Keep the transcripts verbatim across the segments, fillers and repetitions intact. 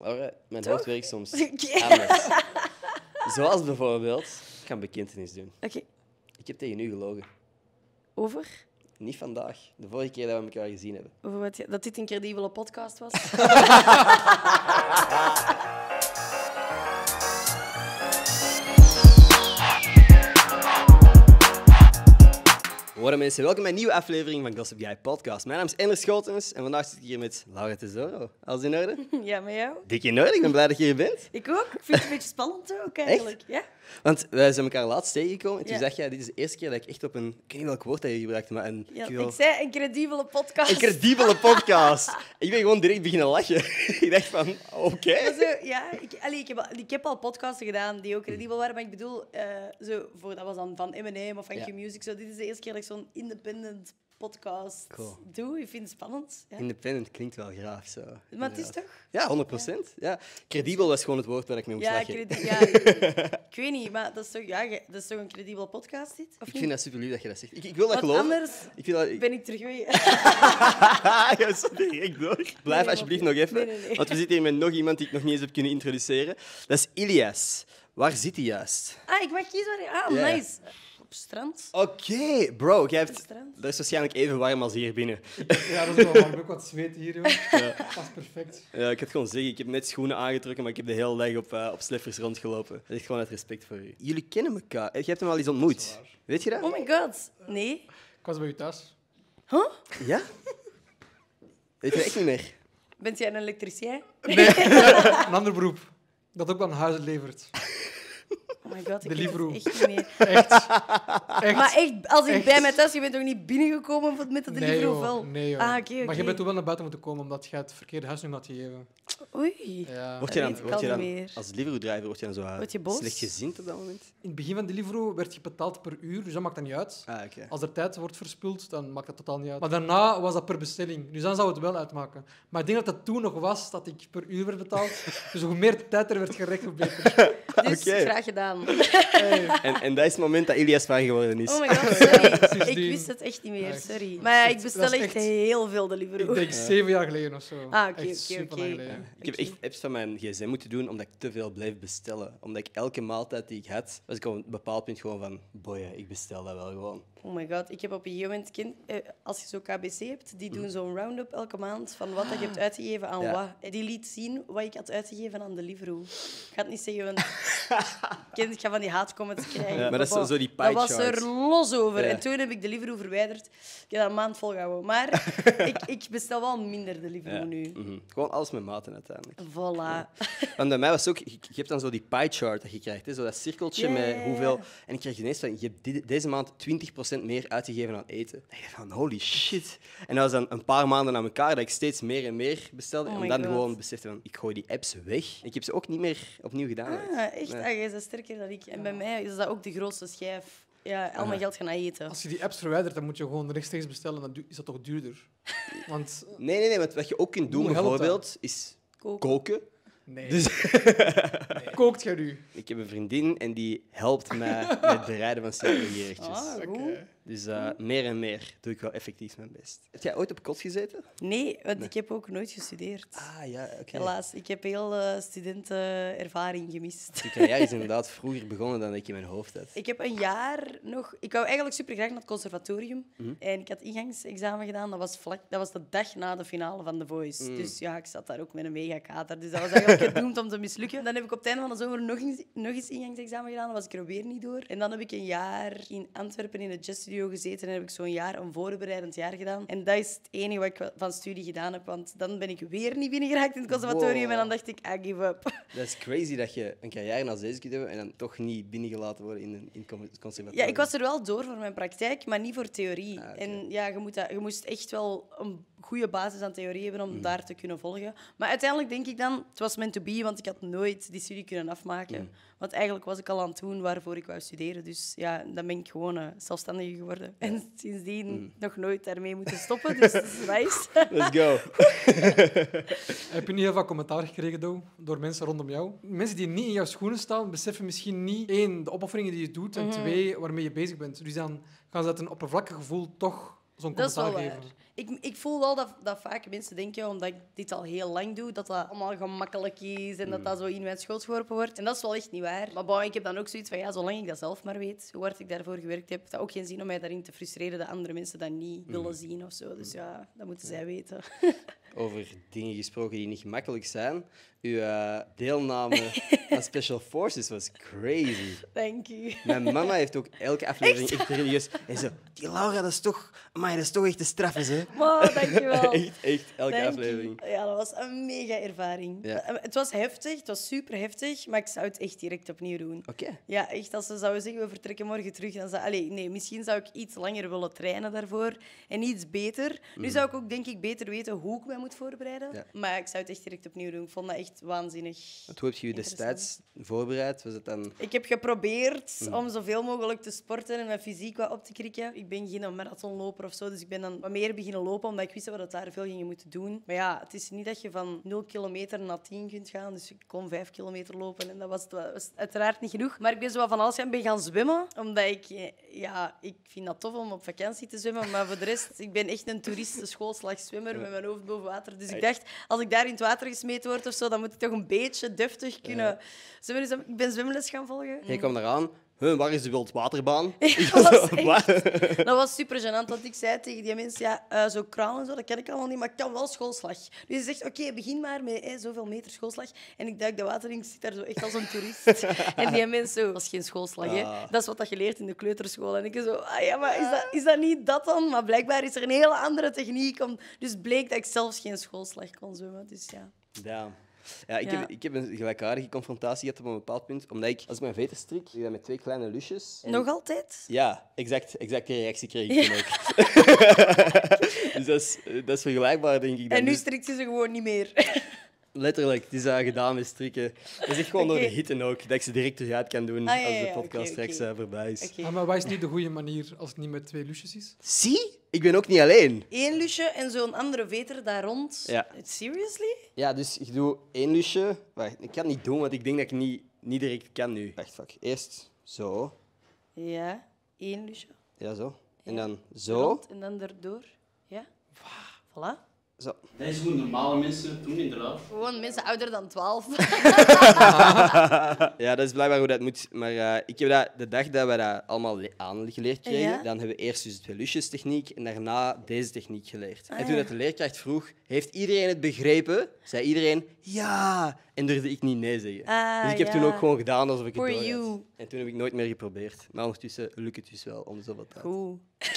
Laura, mijn Toch? hoofd werkt soms Oké. anders. Zoals bijvoorbeeld... Ik ga een bekentenis doen. Oké, Ik heb tegen u gelogen. over? Niet vandaag. De vorige keer dat we elkaar gezien hebben. Over wat je- dat dit een credibele podcast was? Hoi mensen, welkom bij een nieuwe aflevering van Gossip Guy Podcast. Mijn naam is Ender Schotens en vandaag zit ik hier met Laura Tesoro. Alles in orde? Ja, met jou? Dik in orde, ik ben blij dat je hier bent. Ik ook. Ik vind het een beetje spannend ook, eigenlijk. Ja? Want wij zijn elkaar laatst tegengekomen en toen Ja. zeg jij, dit is de eerste keer dat ik echt op een... Ik weet niet welk woord dat je gebruikte, maar een... Ja, ik wil- ik zei een credibele podcast. Een credibele podcast. Ik ben gewoon direct beginnen lachen. Ik dacht van, oké. Maar zo, ja, ik, allee, ik, heb al, ik heb al podcasten gedaan die ook credibel waren, maar ik bedoel, eh, zo, voor, dat was dan van Eminem of van Ja. Q-Music. Zo, dit is de eerste keer dat ik zo'n independent podcast Cool. doe. Ik vind het spannend. Ja. Independent klinkt wel graaf, zo. Maar het is Inderdaad. toch? Ja, honderd procent. Ja. Credibel was gewoon het woord waar ik mee moest Ja, lachen. credi- ja, ik, ik weet niet, maar dat is toch, ja, ge- dat is toch een credibele podcast, dit? Of Ik niet? vind dat super lief dat je dat zegt. Ik, ik wil dat Want geloven. anders Ik vind dat... ik- ben ik terug weer. Ja, sorry, direct door. Blijf nee, alsjeblieft maar- nog even. nee, nee, nee. Want we zitten hier met nog iemand die ik nog niet eens heb kunnen introduceren. Dat is Ilias. Waar zit hij juist? Ah, ik mag kiezen waar je... Ah, Ja. nice. Op strand. Oké, bro. Jij Op hebt... strand. Dat is waarschijnlijk even warm als hier binnen. Ja, dat is wel waar. Ik heb ook wat zweet hier, joh. Dat is perfect. Ja, ik had gewoon zeggen, ik heb net schoenen aangetrokken, maar ik heb de hele dag op, uh, op sleffers rondgelopen. Dat is gewoon uit respect voor u. Jullie kennen elkaar. Je hebt hem al eens ontmoet. waar. Weet je dat? Oh my god. Nee. Ik was bij u thuis. Huh? Ja? Weet je dat echt niet meer? Bent jij een elektricien? Nee, een ander beroep. Dat ook aan huizen levert. Oh my god, ik weet Deliveroo. het echt niet meer. Echt. Echt. Maar echt, als ik Echt. bij mij thuis... Je bent toch niet binnengekomen met de Nee, Deliveroo, of joh. wel? Nee, joh. Ah, oké, oké. Maar je bent toen wel naar buiten moeten komen omdat je het verkeerde huisnummer had gegeven. Oei. Ja. Word je dan, weet ik word je al dan niet meer. als Deliveroo-driver word je dan zo uh, Word je boos? slechtgezind op dat moment? In het begin van Deliveroo werd je betaald per uur, dus dat maakt dat niet uit. Ah, oké. Als er tijd wordt verspild, dan maakt dat totaal niet uit. Maar daarna was dat per bestelling, dus dan zou het wel uitmaken. Maar ik denk dat dat toen nog was, dat ik per uur werd betaald. Dus hoe meer tijd er werd gerecht, hoe beter. Dus Oké. graag gedaan. Hey. En, en dat is het moment dat Ilias van geworden is. Oh my god, sorry. Ik Sindsdien- wist het echt niet meer, Ja, sorry. Maar ik dat bestel is echt echt- heel veel Ik Deliveroo. denk zeven jaar geleden of zo. Ah, oké, Echt oké, super oké. lang geleden. Ik heb echt apps van mijn gsm moeten doen omdat ik te veel bleef bestellen. Omdat ik elke maaltijd die ik had, was ik op een bepaald punt gewoon van, boy, ik bestel dat wel gewoon. Oh my god, ik heb op een gegeven moment... Kind, eh, als je zo'n K B C hebt, die doen zo'n round-up elke maand van wat dat je hebt uitgegeven aan Ja. wat. En die liet zien wat ik had uitgegeven aan Deliveroo. Ik ga het niet zeggen, want... Kind, ik ga van die haatcomments krijgen. Ja, maar dat is Papa. zo die pie Dat was chart. er los over. Ja. En toen heb ik Deliveroo verwijderd. Ik heb dat een maand volgehouden. Maar ik, ik bestel wel minder Deliveroo Ja. nu. Mhm. Gewoon alles met maten uiteindelijk. Voilà. Want bij mij was het ook, je, je hebt dan zo die pie chart dat je krijgt, hè? Zo dat cirkeltje Ja, ja, met ja. hoeveel. En ik kreeg ineens van, je hebt di- deze maand twintig procent meer uitgegeven aan eten. En ik dacht van, holy shit. En dat was dan een paar maanden aan elkaar dat ik steeds meer en meer bestelde. Oh en my dan God. gewoon besefte van, ik gooi die apps weg. Ik heb ze ook niet meer opnieuw gedaan. Ah, echt? Nee. Ah, jij bent sterker dan ik. En bij mij is dat ook de grootste schijf. Ja, al mijn geld gaan naar eten. Als je die apps verwijdert, dan moet je gewoon rechtstreeks bestellen. Dan du- is dat toch duurder? Want Nee, nee, nee. Want wat je ook kunt doen, Hoe helpt dat? bijvoorbeeld, is Koken. koken. nee, Dus nee. Kookt jij nu? ik heb een vriendin en die helpt mij met het bereiden van simpele gerechtjes. Ah, goed. Oké. Dus eh, meer en meer doe ik wel effectief mijn best. Heb jij ooit op kot gezeten? Nee, want ik heb ook nooit gestudeerd. Ah, ja, oké. Helaas, ik heb heel uh, studentenervaring gemist. Je carrière is inderdaad vroeger begonnen dan ik in mijn hoofd had. Ik heb een jaar nog... Ik wou eigenlijk super graag naar het conservatorium. Mhm. En ik had ingangsexamen gedaan. Dat was, vlak, dat was de dag na de finale van The Voice. Mm. Dus ja, ik zat daar ook met een mega kater. Dus dat was eigenlijk gedoemd om te mislukken. Dan heb ik op het einde van de zomer nog eens, nog eens ingangsexamen gedaan. Dan was ik er weer niet door. En dan heb ik een jaar in Antwerpen in de jazzstudio gezeten. En heb ik zo'n jaar, een voorbereidend jaar gedaan. En dat is het enige wat ik van studie gedaan heb. Want dan ben ik weer niet binnengeraakt in het conservatorium. Wow. En dan dacht ik, I give up. Dat is crazy dat je een carrière als deze kunt hebben en dan toch niet binnengelaten worden in, een, in het conservatorium. Ja, ik was er wel door voor mijn praktijk, maar niet voor theorie. Ah, oké. En ja, je, moet dat, je moest echt wel een goede basis aan theorie hebben om Mm. daar te kunnen volgen. Maar uiteindelijk denk ik dan, het was meant to be, want ik had nooit die studie kunnen afmaken. Mm. Want eigenlijk was ik al aan het doen waarvoor ik wou studeren. Dus ja, dan ben ik gewoon uh, zelfstandige geworden. En sindsdien Mm. nog nooit daarmee moeten stoppen. Dus dat is nice. Let's go. Heb je niet heel veel commentaar gekregen Do, door mensen rondom jou? Mensen die niet in jouw schoenen staan, beseffen misschien niet één, de opofferingen die je doet, en Mhm. twee, waarmee je bezig bent. Dus dan gaan ze uit een oppervlakkig gevoel toch zo'n Dat is wel commentaar waar. geven. Ik, ik voel wel dat, dat vaak mensen denken, omdat ik dit al heel lang doe, dat dat allemaal gemakkelijk is en dat dat zo in mijn schoot geworpen wordt. En dat is wel echt niet waar. Maar bon, ik heb dan ook zoiets van, ja, zolang ik dat zelf maar weet, hoe hard ik daarvoor gewerkt heb, heeft dat ook geen zin om mij daarin te frustreren dat andere mensen dat niet willen zien of zo. Dus ja, dat moeten zij weten. Over dingen gesproken die niet gemakkelijk zijn. Uw uh, deelname aan Special Forces was crazy. Dank u. Mijn mama heeft ook elke aflevering echt religieus... En zo, die Laura, dat is toch... Amai, dat is toch echt de straf, hè? Wow, dankjewel. echt, echt, elke Dank u. aflevering. Ja, dat was een mega ervaring. Ja. Het was heftig, het was super heftig, maar ik zou het echt direct opnieuw doen. Oké. Ja, echt, als ze zouden zeggen, we vertrekken morgen terug, dan zou... Allee, nee, misschien zou ik iets langer willen trainen daarvoor en iets beter. Nu zou ik ook, denk ik, beter weten hoe ik mij moet voorbereiden. Ja. Maar ik zou het echt direct opnieuw doen. Ik vond dat echt waanzinnig. Want hoe heb je je destijds voorbereid? Was het dan... Ik heb geprobeerd om zoveel mogelijk te sporten en mijn fysiek wat op te krikken. Ik ben geen marathonloper of zo, dus ik ben dan wat meer beginnen lopen, omdat ik wist dat we dat daar veel gingen moeten doen. Maar ja, het is niet dat je van nul kilometer naar tien kunt gaan, dus ik kon vijf kilometer lopen en dat was, dat was uiteraard niet genoeg. Maar ik ben zo wat van alles gaan, ben gaan zwemmen, omdat ik... Ja, ik vind dat tof om op vakantie te zwemmen, maar voor de rest, ik ben echt een toeristenschoolslagzwemmer met mijn hoofd boven water. Dus ik dacht, als ik daar in het water gesmeten word of zo, dan moet ik toch een beetje deftig kunnen zwemmen. Dus ik ben zwemles gaan volgen. Jij kwam eraan. Huh, waar is de wildwaterbaan? Ja, dat, was echt, dat was super gênant, want ik zei tegen die mensen, ja, uh, zo kraan en zo, dat ken ik allemaal niet, maar ik kan wel schoolslag. Dus je zegt, oké, okay, begin maar met hey, zoveel meter schoolslag. En ik duik de water in, ik zit daar zo echt als een toerist. En die mensen zo, dat is geen schoolslag, hè. Ah. Dat is wat je leert in de kleuterschool. En ik zo, ah ja, maar is dat, is dat niet dat dan? Maar blijkbaar is er een hele andere techniek. Om, dus bleek dat ik zelfs geen schoolslag kon zwemmen, dus ja. Ja. Ja, ik, Ja. Heb, ik heb een gelijkaardige confrontatie gehad op een bepaald punt. Omdat ik, als ik mijn veten strik, doe ik dat met twee kleine lusjes. En... Nog altijd? Ja, exact, exact die reactie kreeg ik toen ook. Dus dat is, dat is vergelijkbaar, denk ik. Dan. En nu Dus strikt je ze gewoon niet meer. letterlijk, het is uh, gedaan met strikken. Dat is echt gewoon door Oké. de hitte ook, dat ik ze direct terug uit kan doen Ah, ja, als de ja, podcast oké, straks oké. uh, voorbij is. Oké. Ah, maar wat is niet de goede manier als het niet met twee lusjes is? Zie? Ik ben ook niet alleen. Eén lusje en zo'n andere veter daar rond. Ja. Seriously? Ja, dus ik doe één lusje. Wacht, ik kan het niet doen, want ik denk dat ik niet, niet direct kan nu. Wacht, fuck. Eerst zo. Ja, één lusje. Ja, zo. En Ja. dan zo. Rond en dan erdoor. Ja. Voilà. Zo. Dat is hoe normale mensen doen, inderdaad. Gewoon mensen ouder dan twaalf. Ja, dat is blijkbaar hoe dat moet. Maar uh, ik heb dat, de dag dat we dat allemaal le- aangeleerd kregen, Ja. dan hebben we eerst dus de lusjes-techniek en daarna deze techniek geleerd. Ah, en toen ja. dat de leerkracht vroeg, heeft iedereen het begrepen? Zei iedereen, ja. En durfde ik niet nee zeggen. Ah, dus ik heb ja. toen ook gewoon gedaan alsof ik het For door had. you. En toen heb ik nooit meer geprobeerd. Maar ondertussen lukt het dus wel om de zoveel tijd. Goed.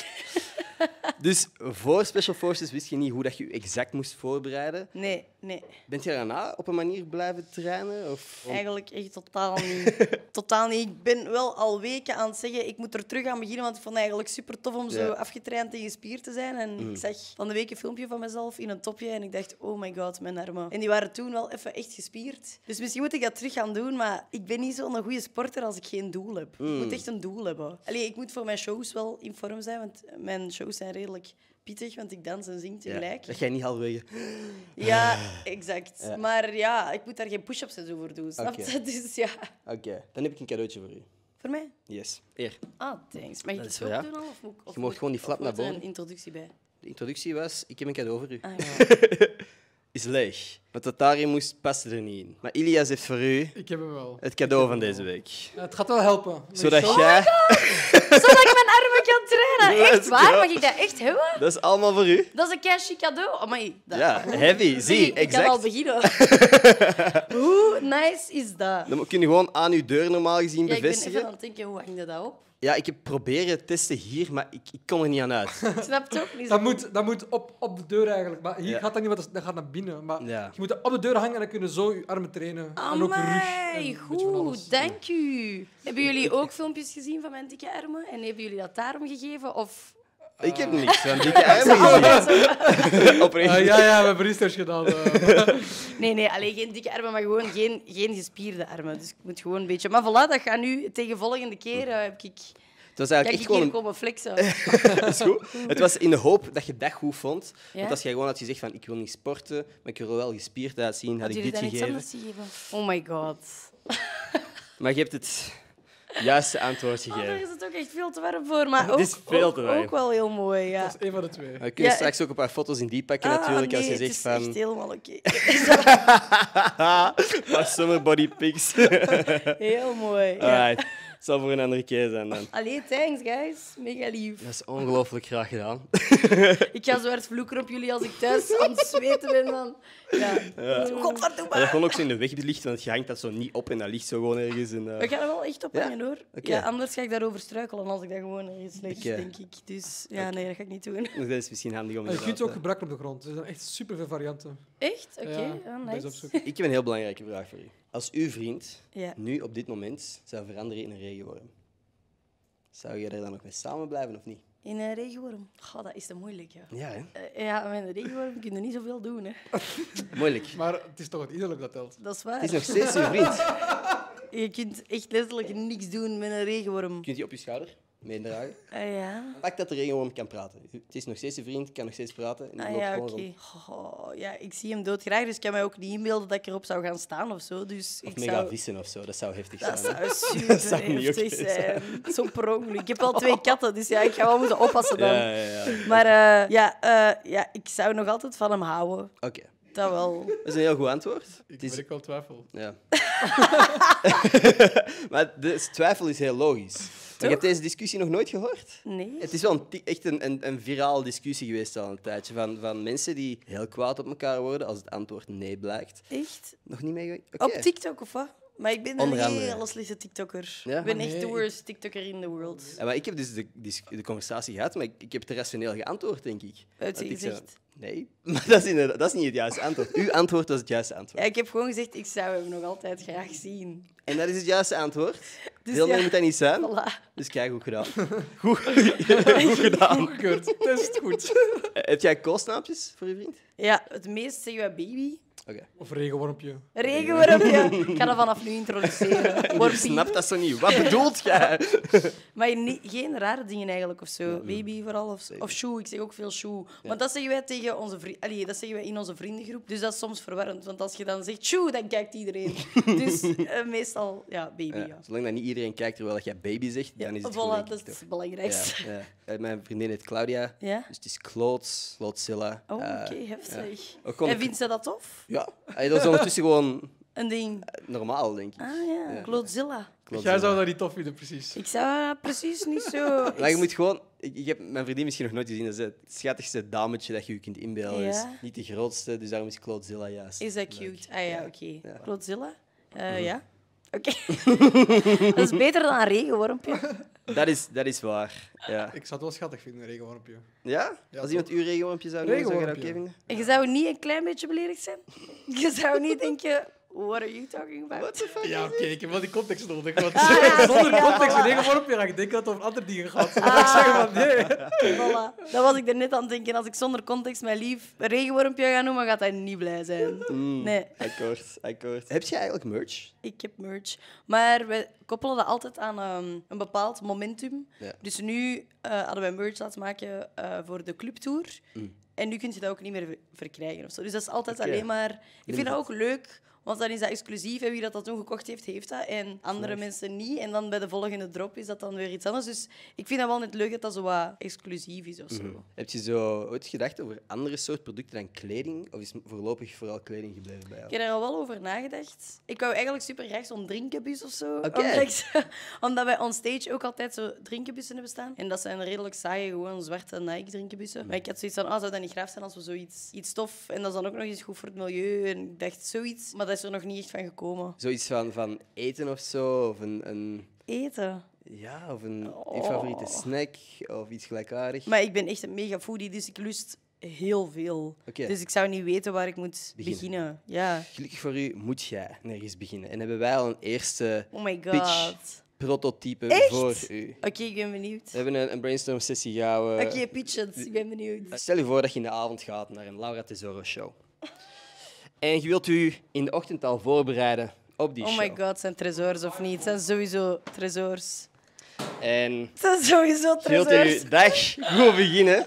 Dus voor Special Forces wist je niet hoe dat je je exact moest voorbereiden. Nee, nee. Bent je daarna op een manier blijven trainen? Of... Eigenlijk echt totaal niet. Totaal niet. Ik ben wel al weken aan het zeggen, ik moet er terug aan beginnen, want ik vond het eigenlijk super tof om zo Ja. afgetraind en gespierd te zijn. En ik zag van de week een filmpje van mezelf in een topje en ik dacht, oh my god, mijn armen. En die waren toen wel even echt gespierd. Dus misschien moet ik dat terug gaan doen, maar ik ben niet zo'n goede sporter als ik geen doel heb. Ik moet echt een doel hebben. Allee, ik moet voor mijn shows wel in vorm zijn, want mijn shows zijn redelijk pittig, want ik dans en zing Ja, tegelijk. dat jij niet halverwege... Ja, exact. Ja. Maar ja, ik moet daar geen push-ups en zo voor doen, snap je? Oké. Dus ja, Oké, dan heb ik een cadeautje voor u. voor mij. Yes. Hier. Ah, thanks. Mag ik Dat het is ook voor jou. doen al? Of moet, of Je mag moet- gewoon die flap of naar moet er boven. een introductie bij. De introductie was, ik heb een cadeau voor u. Ah, ja. Is leeg. Wat dat daarin moest, paste er niet in. Maar Ilias heeft voor u Ik heb hem wel. het cadeau van deze week. Ja, het gaat wel helpen. Met Zodat show- jij... Zodat ik mijn armen kan trainen. Echt Let's waar? go. Mag ik dat echt hebben? Dat is allemaal voor u. Dat is een kei chic cadeau. Amai, dat... Ja, heavy. Zie, ik kan al exact. beginnen. Hoe nice is dat? Dan kun je gewoon aan uw deur normaal gezien Ja, ik ben bevestigen. even aan het denken, hoe hang je dat op? Ja, ik heb proberen te testen hier, maar ik, ik kon er niet aan uit. Ik snap het ook niet. Dat moet, dat moet op, op de deur eigenlijk. Maar hier Ja. gaat dat niet, want dat gaat naar binnen. Maar Ja. je moet dat op de deur hangen en dan kun je zo je armen trainen. en ook je rug. en Amai, een beetje van alles. goed, dank u. Hebben jullie ook filmpjes gezien van mijn dikke armen? En hebben jullie dat daarom gegeven? Of... Ik heb niks van dikke armen gezien. Oprecht. Ah, ja, ja, we hebben research gedaan. eh. Nee, nee, alleen geen dikke armen, maar gewoon geen, geen gespierde armen. Dus ik moet gewoon een beetje... Maar voilà, dat gaat nu tegen volgende keer. eh, heb ik... Het was Kan eigenlijk ik echt hier gewoon komen flexen? een... Dat is goed. Het was in de hoop dat je dat goed vond. Ja? Want als jij gewoon had gezegd van ik wil niet sporten, maar ik wil er wel gespierd uitzien, had Had ik jullie dit dan iets gegeven. anders gegeven? Oh my god. Maar je hebt het Juiste antwoord Oh, daar gegeven. is het ook echt veel te warm voor, maar Het ook, is veel te ook, warm. ook wel heel mooi, ja. Dat is één van de twee. We kunnen Ja, straks ook een paar foto's in die pakken Ah, natuurlijk. nee, Als je het zegt is van... echt helemaal oké. Maar summer body pics. Heel mooi. Ja. Alright. Het zal voor een andere keer zijn dan. Allee, thanks, guys. Mega lief. Dat is ongelooflijk graag gedaan. Ik ga zo hard vloeken op jullie als ik thuis aan het zweten ben. Dan. Ja. Zo, godverdomme. Maar dat gewoon ook zo in de weg ligt, want je hangt dat zo niet op en dat ligt zo gewoon ergens. En, uh... We gaan er wel echt op Ja? hangen, hoor. Oké. Ja, anders ga ik daarover struikelen als ik dat gewoon ergens leg, Oké. denk ik. Dus ja, nee, dat ga ik niet doen. Dat is misschien handig om En je kunt ze ook inderdaad, gebruiken op de grond. Er zijn echt superveel varianten. Echt? Oké, Ja, ja, bij nice. opzoeken. uh, Ik heb een heel belangrijke vraag voor u. Als uw vriend Ja. nu op dit moment zou veranderen in een regenworm, zou je er dan nog mee samen blijven of niet? In een regenworm? Goh, dat is te moeilijk, ja. Ja, hè? Eh, ja, met een regenworm kun je niet zoveel doen, hè. Moeilijk. Maar het is toch het innerlijk dat telt. Dat is waar. Het is nog steeds uw vriend. Je kunt echt letterlijk niks doen met een regenworm. Kunt je op je schouder meedragen? Ah ja? Pak dat de regenworm kan praten. Het is nog steeds uw vriend, kan nog steeds praten. En die Ah loopt ja, gewoon oké. rond. Oh, ja, ik zie hem doodgraag, dus ik kan mij ook niet inbeelden dat ik erop zou gaan staan of zo. Dus Of ik mega zou... vissen of zo, dat zou heftig Dat zijn. hè? zou super Dat zou niet heftig oké zijn. Zo per ongeluk. Ik heb wel twee katten, dus ja, ik ga wel moeten oppassen dan. Ja, ja, ja. Maar eh, ja, eh, ja, ik zou nog altijd van hem houden. Oké, Dat wel. dat is een heel goed antwoord. Ik Het is... merk wel twijfel. Ja. Maar de twijfel is heel logisch. Maar je hebt deze discussie nog nooit gehoord? Nee. Het is wel een, ti- echt een, een, een viraal discussie geweest al een tijdje. Van, van mensen die heel kwaad op elkaar worden als het antwoord nee blijkt. Echt? Nog niet mee? Op TikTok of wat? Maar ik ben Onder een andere. hele slechte TikToker. Ja? Ik ben Maar echt nee, de ik- worst TikToker in the world. Ja, maar ik heb dus de, dis- de conversatie gehad, maar ik, ik heb te rationeel geantwoord, denk ik. Wat heb je Want ik zei, gezegd? Nee, maar dat is, inderdaad- dat is niet het juiste antwoord. Uw antwoord was het juiste antwoord. Ja, ik heb gewoon gezegd, ik zou hem nog altijd graag zien. En dat is het juiste antwoord. Dus Veel ja, meer moet dat niet zijn. Voilà. Dus kijk, goed gedaan. Goed, goed gedaan. Geurt, test goed. Heb jij koosnaampjes voor je vriend? Ja, het meest zeggen wij baby. Oké. Of regenwormpje. Regenwormpje. Ik ga dat vanaf nu introduceren. Je Wormpie. snapt dat zo niet. Wat bedoelt jij? Maar niet, geen rare dingen eigenlijk of zo. Baby vooral. Of, of shoe. Ik zeg ook veel shoe. Want dat zeggen wij tegen onze vrienden. Allee, dat zeggen wij in onze vriendengroep. Dus dat is soms verwarrend. Want als je dan zegt shoe, dan kijkt iedereen. Dus uh, meestal, ja, baby. Ja. Ja, zolang dat niet iedereen kijkt terwijl jij baby zegt, Ja, dan is het voilà, goed, denk dat ik, is toch? het belangrijkste. Ja, ja. Eh, Mijn vriendin heet Claudia. Ja? Dus het is Claude, Claudezilla. Oh, Eh, oké, heftig. Ook gewoon- En vindt ze dat tof? Ja, Allee, dat is ondertussen gewoon Een ding. normaal, denk ik. Ah ja, Ja. Claudzilla. Jij zou dat niet tof vinden, precies. Ik zou dat precies niet zo... Maar je moet gewoon... Ik, ik heb mijn vriendin misschien nog nooit gezien. Dat is het schattigste dametje dat je je kunt inbeelden. Ja. Dus niet de grootste, dus daarom is Claudezilla juist. Is dat leuk. cute? Ah ja, oké. Ja. Claudzilla? Eh, Ja. Oké. Dat is beter dan een regenwormpje. Dat is, dat is waar. Ja? Ik zou het wel schattig vinden, een regenwormpje. Ja? Ja, Als iemand uw regenwormpje zou doen, zou je dat oké Regenwormpje. vinden? En je zou niet een klein beetje beledigd zijn? Je zou niet denken... What are you talking about? What the fuck? Ja, oké, ik heb wel die context nodig. Want Ah, ja, zonder ja, context voilà. een regenwormpje ga ik denken dat het over andere dingen gaat. Dan ga ik zeggen van nee. Voilà. Dat was ik er net aan het denken. Als ik zonder context mijn lief een regenwormpje ga noemen, gaat hij niet blij zijn. Mm, Nee. Akkoord, akkoord. Heb jij eigenlijk merch? Ik heb merch. Maar we koppelen dat altijd aan ehm, een bepaald momentum. Ja. Dus nu eh, hadden wij merch laten maken eh, voor de clubtour. Mm. En nu kun je dat ook niet meer ver- verkrijgen. Of zo. Dus dat is altijd Oké. alleen maar... Ik vind dat ook Limited. leuk, want dan is dat exclusief. En wie dat, dat toen gekocht heeft, heeft dat. En andere mensen niet. En dan bij de volgende drop is dat dan weer iets anders. Dus ik vind dat wel net leuk dat dat zo wat exclusief is of zo. Mhm. Heb je zo ooit gedacht over andere soort producten dan kleding? Of is het voorlopig vooral kleding gebleven bij jou? Ik heb er al wel over nagedacht. Ik wou eigenlijk super graag zo'n drinkenbus of zo. Oké. Omdat, ik- omdat wij onstage ook altijd zo drinkenbussen hebben staan. En dat zijn redelijk saaie, gewoon zwarte Nike-drinkenbussen. Maar ik had zoiets van, ah, zou dat niet graaf zijn als we zoiets iets tof... En dat is dan ook nog eens goed voor het milieu. En ik dacht, zoiets. Maar dat is er nog niet echt van gekomen. Zoiets van, van eten of zo? Of een, een, Eten. ja, of een Oh. je favoriete snack? Of iets gelijkaardigs? Maar ik ben echt een mega foodie, dus ik lust heel veel. Oké. Dus ik zou niet weten waar ik moet Beginnen. beginnen. Ja. Gelukkig voor u moet jij nergens beginnen. En hebben wij al een eerste Oh my god. Pitch. prototype Echt? voor u. Oké, ik ben benieuwd. We hebben een, een brainstorm-sessie gehouden. Oké, pitch it. Ik ben benieuwd. Stel je voor dat je in de avond gaat naar een Laura Tesoro show. En je wilt u in de ochtend al voorbereiden op die Oh show. my god, zijn tresors of niet? Het zijn sowieso tresors. En Het zijn sowieso je wilt tresors. je dag goed beginnen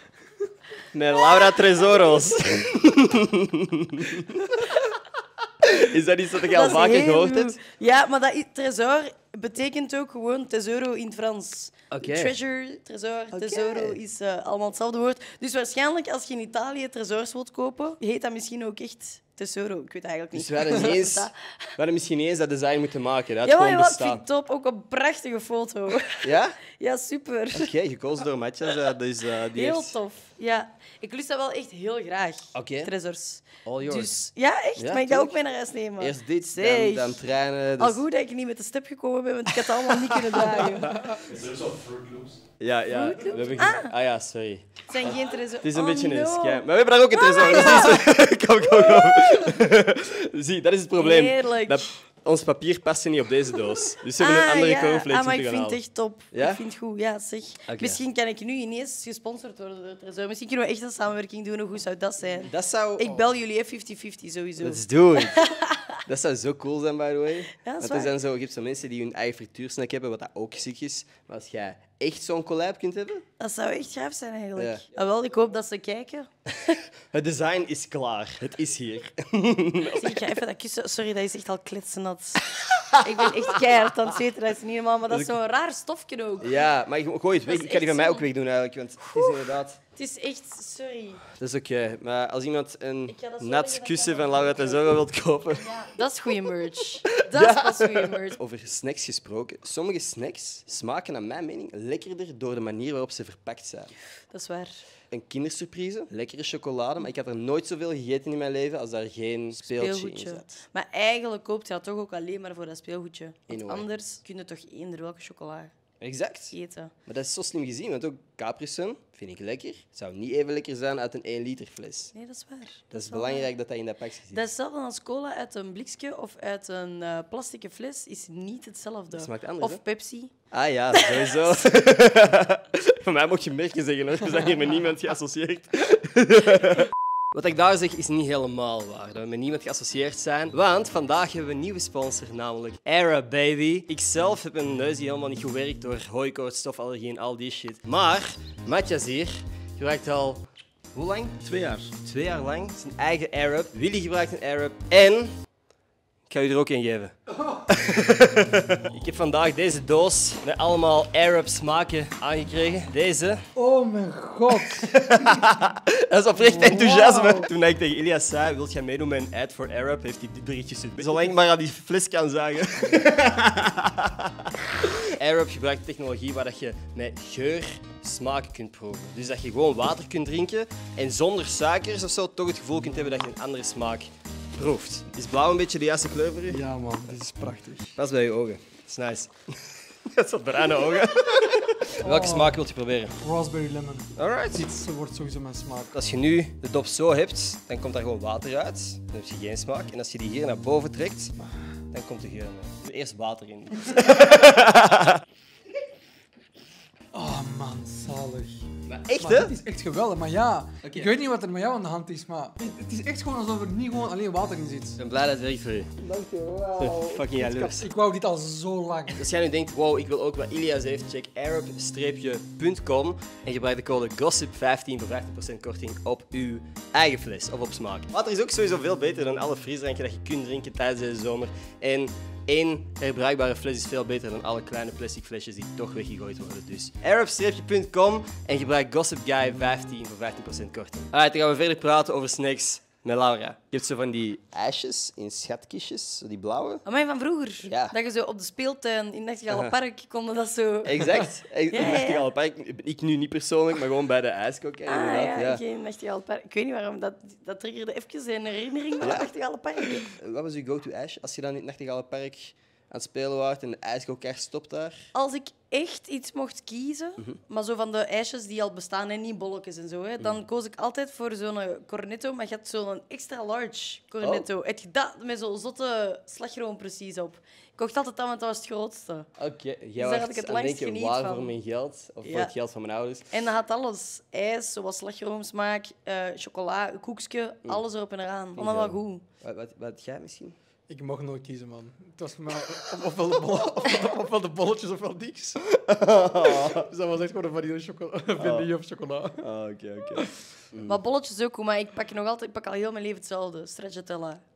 met Laura Tresoros. Is dat iets dat je al Dat is vaker heel gehoord goed. hebt? Ja, maar dat is, trésor betekent ook gewoon tesoro in het Frans. Oké. Treasure, trésor, tesoro is uh, allemaal hetzelfde woord. Dus waarschijnlijk als je in Italië trésors wilt kopen, heet dat misschien ook echt tesoro. Ik weet eigenlijk niet. Dus we hadden, niet eens, we hadden misschien niet eens dat design moeten maken. Dat had Ja, gewoon maar ik vind bestaan. het top. Ook een prachtige foto. Ja? Ja, super. Oké, gekozen door Matthias. Uh, dus, uh, die Heel heeft... tof. Ja, ik lust dat wel echt heel graag. Oké. Trésors. All yours. Dus ja, echt. Ja, Mag ik dat ook tuurlijk. mee naar huis nemen? Eerst dit, dan, Zeg. dan treinen. Dus... Al goed dat ik niet met de step gekomen ben, want ik had het allemaal niet kunnen dragen. Is er zo Fruit Loops? Ja, ja. Fruit We Loops? hebben ge- ah. ja, sorry. Het zijn geen trésors. Het is een Oh, beetje een no. scam. Maar we hebben daar ook een tresor. Dus kom, kom, kom. Zie, dat is het probleem. Heerlijk. Dat, ons papier past niet op deze doos. Dus we hebben een Ah, andere ja. cornflakes Ah, maar ik moeten gaan vind het halen. echt top. Ja? Ik vind het goed, ja, zeg. Oké. Misschien kan ik nu ineens gesponsord worden door Trésor. Misschien kunnen we echt een samenwerking doen. Hoe goed zou dat zijn? Dat zou... Ik bel jullie vijftig vijftig sowieso. Let's do it. Dat zou zo cool zijn, by the way. dat is Want er waar. zijn zo, je hebt zo mensen die hun eigen frituursnack hebben, wat dat ook ziek is. Maar als jij echt zo'n collab kunt hebben... Dat zou echt gaaf zijn, eigenlijk. Ja. Ah, wel, ik hoop dat ze kijken. Het design is klaar. Het is hier. Zeg, ik ga even dat kussen... Sorry, dat is echt al kletsennat. Ik ben echt keihard aan het zweten, dat is niet helemaal... Maar dat is zo'n raar stofje ook. Ja, maar ik gooi het weg. Dat is Ik ga die van echt mij zo. ook wegdoen, eigenlijk. Want het is inderdaad... Het is echt... Sorry. Dat is oké. Maar als iemand een Ik ga dat zo nat leggen, dat kussen kan van wel Laura goed. Tesoro wilt kopen... Ja, dat is goede merch. Dat is pas goede merch. Over snacks gesproken. Sommige snacks smaken, naar mijn mening, lekkerder door de manier waarop ze verpakt zijn. Dat is waar. Een kindersurprise, lekkere chocolade, maar ik heb er nooit zoveel gegeten in mijn leven als daar geen speeltje in Speelgoedje. zat. Maar eigenlijk koopt je dat toch ook alleen maar voor dat speelgoedje. Want In a way. anders kun je toch eender welke chocola Exact. eten. Maar dat is zo slim gezien, want ook Capri Sun vind ik lekker. Het zou niet even lekker zijn uit een één liter fles. Nee, dat is waar. Dat is wel belangrijk dat dat in dat pakje zit. waar. Dat is hetzelfde als cola uit een blikje of uit een uh, plastic fles is niet hetzelfde. Dat smaakt anders, hè? Of Pepsi. Ah ja, sowieso. Voor mij mag je merken zeggen, hoor. We zijn hier met niemand geassocieerd. Wat ik daar zeg is niet helemaal waar. Dat we met niemand geassocieerd zijn. Want vandaag hebben we een nieuwe sponsor, namelijk Era Baby. Ik zelf heb een neus die helemaal niet goed werkt door hooikoorts, stofallergie en al die shit. Maar Matthias hier gebruikt al... Hoe lang? Twee jaar. Twee jaar lang zijn eigen Arab. Willy gebruikt een Arab. En... Ik ga u er ook een geven. Ik heb vandaag deze doos met allemaal Arab smaken aangekregen. Deze. Oh mijn god. Dat is oprecht enthousiasme. Wow. Toen ik tegen Ilias zei, wil jij meedoen met een ad voor Arab, heeft hij dit berichtje gestuurd. Zolang ik maar aan die fles kan zagen. Arab gebruikt technologie waar dat je met geur smaken kunt proeven. Dus dat je gewoon water kunt drinken en zonder suikers of zo toch het gevoel kunt hebben dat je een andere smaak proeft. Is blauw een beetje de juiste kleur voor u? Ja man, dit is prachtig. Pas bij je ogen. Dat is nice. Dat is bruine ogen. Welke smaak wilt je proberen? Raspberry lemon. Alright. Dit wordt sowieso mijn smaak. Als je nu de dop zo hebt, dan komt daar gewoon water uit. Dan heb je geen smaak. En als je die hier naar boven trekt, dan komt de geur mee. Doe eerst water in. Oh man, zalig. Maar echt, Maar hè? het is echt geweldig, maar ja, Oké. ik weet niet wat er met jou aan de hand is, maar het, het is echt gewoon alsof er niet gewoon alleen water in zit. Ik ben blij dat het werkt voor u. Dankjewel. Fucking jaloers. Ik wou dit al zo lang. Als jij nu denkt, wow, ik wil ook wat Ilias heeft, check arab punt com en gebruik de code gossip vijftien voor vijftien procent korting op uw eigen fles of op smaak. Water is ook sowieso veel beter dan alle frisdranken dat je kunt drinken tijdens deze zomer. En één herbruikbare fles is veel beter dan alle kleine plastic flesjes die toch weggegooid worden. Dus arab punt com en gebruik gossip guy vijftien voor vijftien procent korting. Alright, dan gaan we verder praten over snacks met Laura. Je hebt zo van die ijsjes in schatkistjes, zo die blauwe. Amai, van vroeger. Ja. Dat je zo op de speeltuin in Nachtigalenpark kon dat zo... Exact. Ik Ja, ja, ja. ik, ik nu niet persoonlijk, maar gewoon bij de ijskok. Ah inderdaad. ja, Ja. geen Nachtigalenpark. Ik weet niet waarom, dat, dat triggerde even een herinnering van Ja. het Nachtigalenpark. Wat was uw go-to ijsje als je dan in het Nachtigalenpark aan het spelen was en de ijskokers stopt daar? Als ik echt iets mocht kiezen, Mhm. maar zo van de ijsjes die al bestaan en niet bolletjes en zo, hè, dan Mhm. koos ik altijd voor zo'n cornetto, maar je hebt zo'n extra large cornetto. Oh. Heb je dat met zo'n zotte slagroom precies op? Ik kocht altijd dat, want dat was het grootste. Oké, jij Dus daar had was ik het aan langst denken, geniet waar van. voor mijn geld? Of voor Ja. het geld van mijn ouders? En dat had alles. IJs, zoals slagroomsmaak, eh chocola, koekje, Mm. alles erop en eraan. Allemaal wel goed. Wat, wat, wat jij misschien? Ik mocht nooit kiezen, man. Het was voor mij of- ofwel de, bol- ofwel, ofwel de bolletjes ofwel niks. Dus dat was echt gewoon een vanille chocola, vanille of chocola. Ah, oké, oké. Maar bolletjes ook goed, maar ik pak nog altijd, ik pak al heel mijn leven hetzelfde. Stracciatella.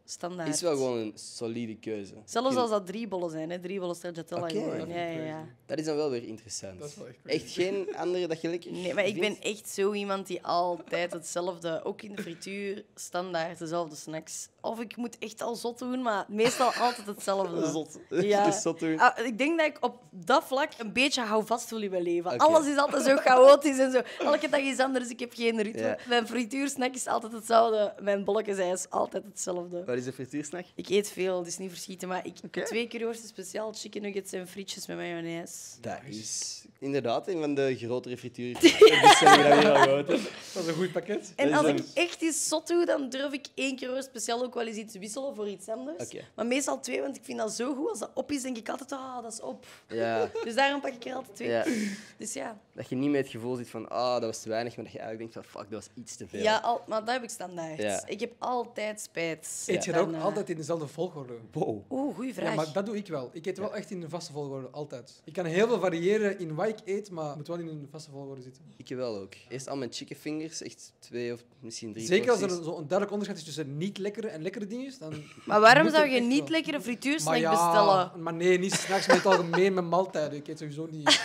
standaard. Is wel gewoon een solide keuze. Zelfs als dat drie bollen zijn, hè? Drie bollen stracciatella Oké. gewoon. Dat Ja, ja, ja. Dat is dan wel weer interessant. Dat is wel echt crazy. Echt geen andere dat je lekker Nee, maar ik ben vindt? echt zo iemand die altijd hetzelfde, ook in de frituur, standaard dezelfde snacks. Of ik moet echt al zot doen, maar meestal altijd hetzelfde. Zot. Ja. Het is zot doen. Ah, ik denk dat ik op dat vlak een beetje hou vast voel in mijn leven. Oké. Alles is altijd zo chaotisch en zo. Elke dag is anders, ik heb geen ritme. Ja. Mijn frituursnack is altijd hetzelfde. Mijn bolletjesijs is altijd hetzelfde. Wat is een frituursnack? Ik eet veel, het is niet verschieten, maar ik Oké. twee curryworsten speciaal, chicken nuggets en frietjes met mayonaise. Dat is inderdaad een van de grotere frituurbestellingen dat we hier al gehad hebben. Dat is een goed pakket. En Dat als is ik dan- echt iets zot doe, dan durf ik één keer speciaal ook wel eens iets wisselen voor iets anders. Oké. Maar meestal twee, want ik vind dat zo goed. Als dat op is, denk ik altijd, ah, dat is op. Ja, Dus daarom pak ik er altijd twee. ja. Dus ja, Dat je niet met het gevoel zit van, ah, dat was te weinig, maar dat je eigenlijk denkt van, fuck, dat was iets te veel. ja al, maar dat heb ik standaard. Ja. Ik heb altijd spijt. Eet je dat ook daarna. altijd in dezelfde volgorde? Wow. Oeh, goeie vraag. Ja, maar dat doe ik wel. Ik eet wel echt in een vaste volgorde, altijd. Ik kan heel veel variëren in wat ik eet, maar het moet wel in een vaste volgorde zitten. Ik wel ook. Eerst al mijn chicken fingers, echt twee of misschien drie Zeker als er porties. een, zo een duidelijk onderscheid is tussen niet lekkere en lekkere dingen, dan... Maar waarom moet zou er je echt niet wel. lekkere frituursnack Maar ja, bestellen? maar nee, niet s'nachts met het algemeen met maaltijden. Ik eet sowieso niet...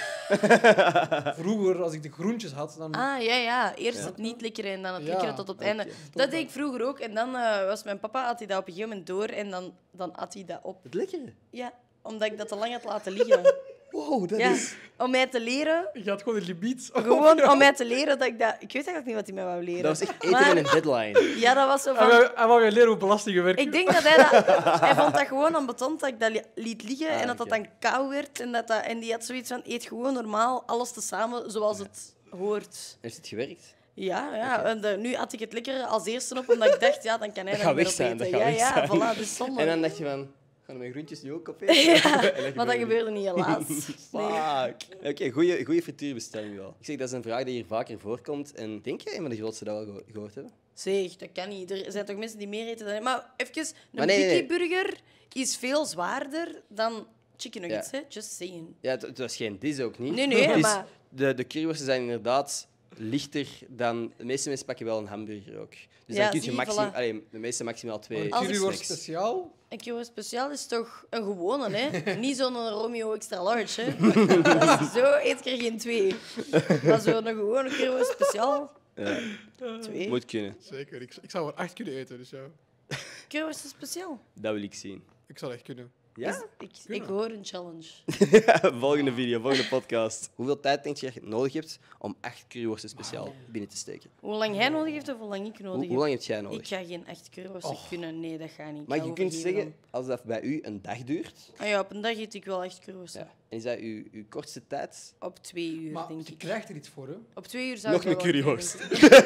Vroeger, als ik de groentjes had, dan... Ah, ja, ja. Eerst Ja. het niet lekkere en dan het Ja, lekkere tot op het oké. einde. Dat deed ik vroeger ook. En dan eh, was mijn papa, had hij dat op een gegeven moment door en dan, dan at hij dat op. Het lekkere. Ja, omdat ik dat te lang had laten liggen. Wow, dat Ja, is... om mij te leren, Je had gewoon een limiet. gewoon om mij te leren dat ik dat... Ik weet eigenlijk niet wat hij mij wou leren. Dat was echt eten Maar- met een deadline. Ja, dat was zo En van... wou- en wou je leren hoe belastingen werken. Ik denk dat hij dat... Hij vond dat gewoon ambetant dat ik dat li- liet liggen Ah, en dat dat oké. dan kou werd. En, dat dat, en die had zoiets van, eet gewoon normaal alles tezamen zoals het hoort. Heeft het gewerkt? Ja, ja. En de- nu had ik het lekker als eerste op, omdat ik dacht, ja, dan kan hij Dat er gaat weer weg op zijn, eten. dat gaat Ja, weg ja, zijn. voilà, dus zonde. En dan dacht je van, gaan mijn groentjes nu ook opeten? Ja, En maar dat gebeurde niet, helaas. Nee. Fuck. Oké, goede goede frituurbestelling wel. Ik zeg, dat is een vraag die hier vaker voorkomt. En denk jij een van de grootste dat we al geho- gehoord hebben? Zeg, dat kan niet. Er zijn toch mensen die meer eten dan... Maar even, een Maar nee, nee, nee. Biggie Burger is veel zwaarder dan chicken nuggets, Ja. hè? Just saying. Ja, het, het was geen dis ook niet. Nee, nee, Het is- maar- De, de curryworsten zijn inderdaad lichter dan... De meeste mensen pakken wel een hamburger ook. Dus Ja, dan kun zie je je, maximum... voilà. Allee, de meeste maximaal twee Een Als ik- curryworst snacks. speciaal. Een curry speciaal is toch een gewone, hè? Niet zo'n Romeo extra large, hè? Dat is- Zo eet ik er geen twee. Maar zo'n gewone curry speciaal, Ja, twee. moet kunnen. Zeker. Ik, ik zou er acht kunnen eten, dus ja. Curry speciaal. Dat wil ik zien. Ik zou echt kunnen. Ja? Is- ik, ik hoor een challenge. Volgende video, volgende podcast. Hoeveel tijd denk je dat je nodig hebt om acht curryworsten speciaal binnen te steken? Hoe lang jij nodig heeft of hoe lang ik Hoe, nodig hoe heb? lang heb jij nodig? Ik ga geen echt curryworsten kunnen. Nee, dat gaat niet. Ik Maar ga je kunt overgeven zeggen, als dat bij u een dag duurt, dan. Ah ja, op een dag eet ik wel echt curryworsten. ja, en is dat uw, uw kortste tijd? Op twee uur, Maar denk je ik. krijgt er iets voor, hè? Op twee uur zou Nog ik een wel wat curryworst.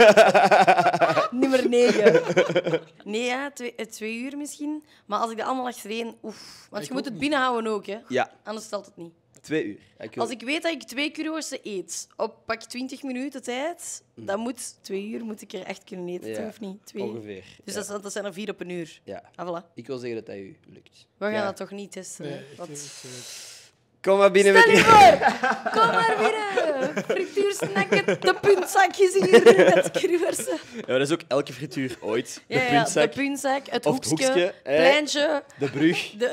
kunnen. Nummer negen. Nee, ja, twee, eh, twee uur misschien. Maar als ik dat allemaal achtereen... Oef. Want Ik je moet ook het niet. binnenhouden ook, hè. Ja, Anders stelt het niet. twee uur. Ik wil- Als ik weet dat ik twee curryworsten eet op pak twintig minuten tijd, dan moet twee uur moet ik er echt kunnen eten, Mm. Ja, toch, of niet? Twee. Ongeveer. Dus ja. dat, is- dat zijn er vier op een uur. Ja. Ah, voilà. Ik wil zeggen dat dat u lukt. We gaan Ja. dat toch niet testen, Nee, hè? ik, Wat... ik, ik- Kom maar binnen Stel met je voor! Kom maar binnen! Frituursnacken, de puntzakjes hier met curryworsten. Ja, maar dat is ook elke frituur ooit. De Ja, ja, puntzak, de puntzak, het Of het hoekje, hoekje, hè. pleintje. de brug. De...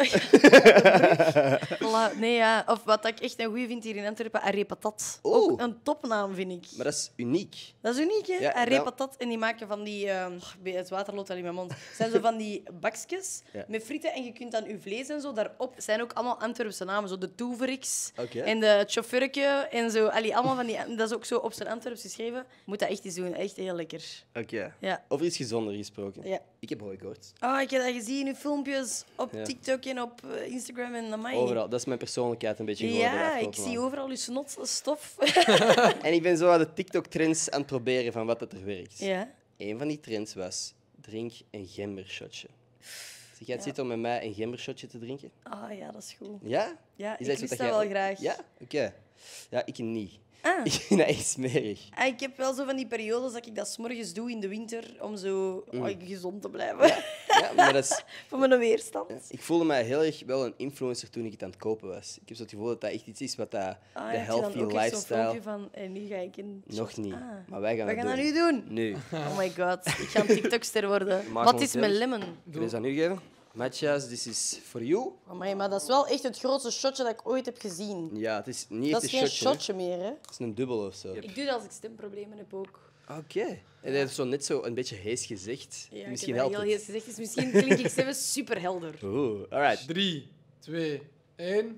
de brug. Voilà, nee, ja. Of wat ik echt een goeie vind hier in Antwerpen, arrêt patat. Oeh. Ook een topnaam, vind ik. Maar dat is uniek. Dat is uniek, hè? Ja, Arrêt wel. patat. En die maken van die... eh, bij het water loopt al in mijn mond. Het zijn zo van die bakjes Ja. met frieten. En je kunt dan je vlees en zo daarop... Het zijn ook allemaal Antwerpse namen. Zo de Toeverix Oké. en de chauffeurke en zo. Allee, allemaal van die... Dat is ook zo op zijn Antwerps geschreven. Moet dat echt eens doen. Echt heel lekker. Oké. Ja. Over iets gezonder gesproken. Ja. Ik heb hooikoorts. Oh, ik heb dat gezien in filmpjes op Ja. TikTok en op eh, Instagram en amai. Overal. Dat is mijn persoonlijkheid een beetje geworden. de Ja, ik afgelopen zie maanden. overal je snotstof. En ik ben zo aan de TikTok-trends aan het proberen van wat dat er werkt. Ja. Een van die trends was, drink een gembershotje. Zeg jij het Ja. zitten om met mij een gembershotje te drinken? Ah ja, dat is goed. Ja? Ja, Is ik iets lust wat dat jij wel ook- graag. Ja? Oké. Ja, ik niet. Ah. Ik vind dat echt smerig. Ah, ik heb wel zo van die periodes dat ik dat 's morgens doe in de winter om zo Mm. oh, gezond te blijven. Ja, maar dat is... Voor mijn weerstand. Ik voelde mij heel erg wel een influencer toen ik het aan het kopen was. Ik heb zo het gevoel dat dat echt iets is wat dat, Ah, de heb je dan healthy ook echt zo'n lifestyle... filmpje van, en nu ga ik in... Nog niet, Ah. maar wij gaan We dat gaan dat doen. nu doen. Nu. Oh my god, ik ga een TikTokster worden. Maak Wat ons is mijn zelf. lemon? Kun je deze aan u geven? Matthias, this is for you. Amai, maar dat is wel echt het grootste shotje dat ik ooit heb gezien. Ja, het is niet Dat echt is een geen shotje. hè. shotje meer, hè. Het is een dubbel of zo. Ik doe dat als ik stemproblemen heb ook. Oké. En dat is zo net zo een beetje hees gezegd. Ja, Misschien ik heb helpt dat heel het. hees gezegd, dus misschien klink ik zelfs super helder. Oeh, alright. Drie, twee, één.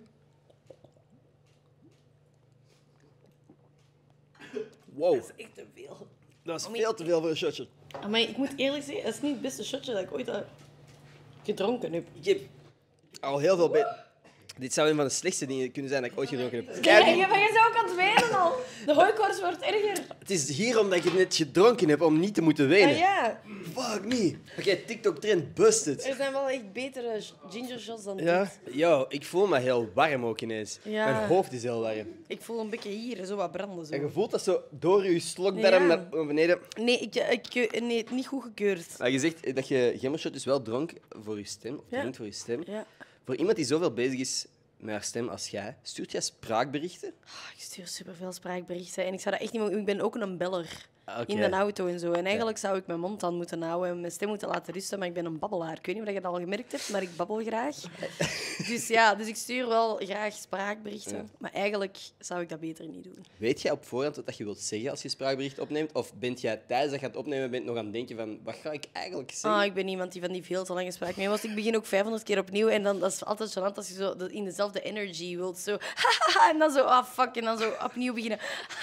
Wow, Dat is echt te veel. dat is Amai. veel te veel voor een shotje. Maar ik moet eerlijk zeggen, dat is niet het beste shotje dat ik ooit heb gedronken heb. Ik heb al heel veel... Be- Dit zou een van de slechtste dingen kunnen zijn dat ik ooit gedronken heb. Ja, Kijk, je, maar je zou ook aan het wenen al. De hooikoorts wordt erger. het is hier omdat ik het net gedronken heb om niet te moeten wenen. Ah, ja, Fuck me. Oké, TikTok-trend busted. er zijn wel echt betere ginger shots dan Ja? dit. Yo, ik voel me heel warm ook ineens. Ja. Mijn hoofd is heel warm. Ik voel een beetje hier, zo wat branden. Zo. En je voelt dat zo door je slokdarm Ja. naar beneden. Nee, ik, ik, nee, niet goed gekeurd. Maar je zegt dat je gemmershot dus wel dronk voor je stem, of Ja. drinkt voor je stem. Ja. Voor iemand die zoveel bezig is met haar stem als jij, stuurt jij spraakberichten? Ah, ik stuur superveel spraakberichten en ik zou dat echt niet mogen. Ik ben ook een beller. Ah, oké. In de auto en zo. En eigenlijk zou ik mijn mond aan moeten houden en mijn stem moeten laten rusten, maar ik ben een babbelaar. Ik weet niet of je dat al gemerkt hebt, maar ik babbel graag. Dus ja, dus ik stuur wel graag spraakberichten. Ja. Maar eigenlijk zou ik dat beter niet doen. Weet jij op voorhand wat dat je wilt zeggen als je spraakbericht opneemt? Of bent jij tijdens dat je aan het opnemen bent nog aan het denken van, wat ga ik eigenlijk zeggen? Ah, ik ben iemand die van die veel te lange spraak mee was. Ik begin ook vijfhonderd keer opnieuw en dan dat is altijd gênant als je zo dat in dezelfde energy wilt. Zo, en dan zo, ah fuck, en dan zo opnieuw beginnen.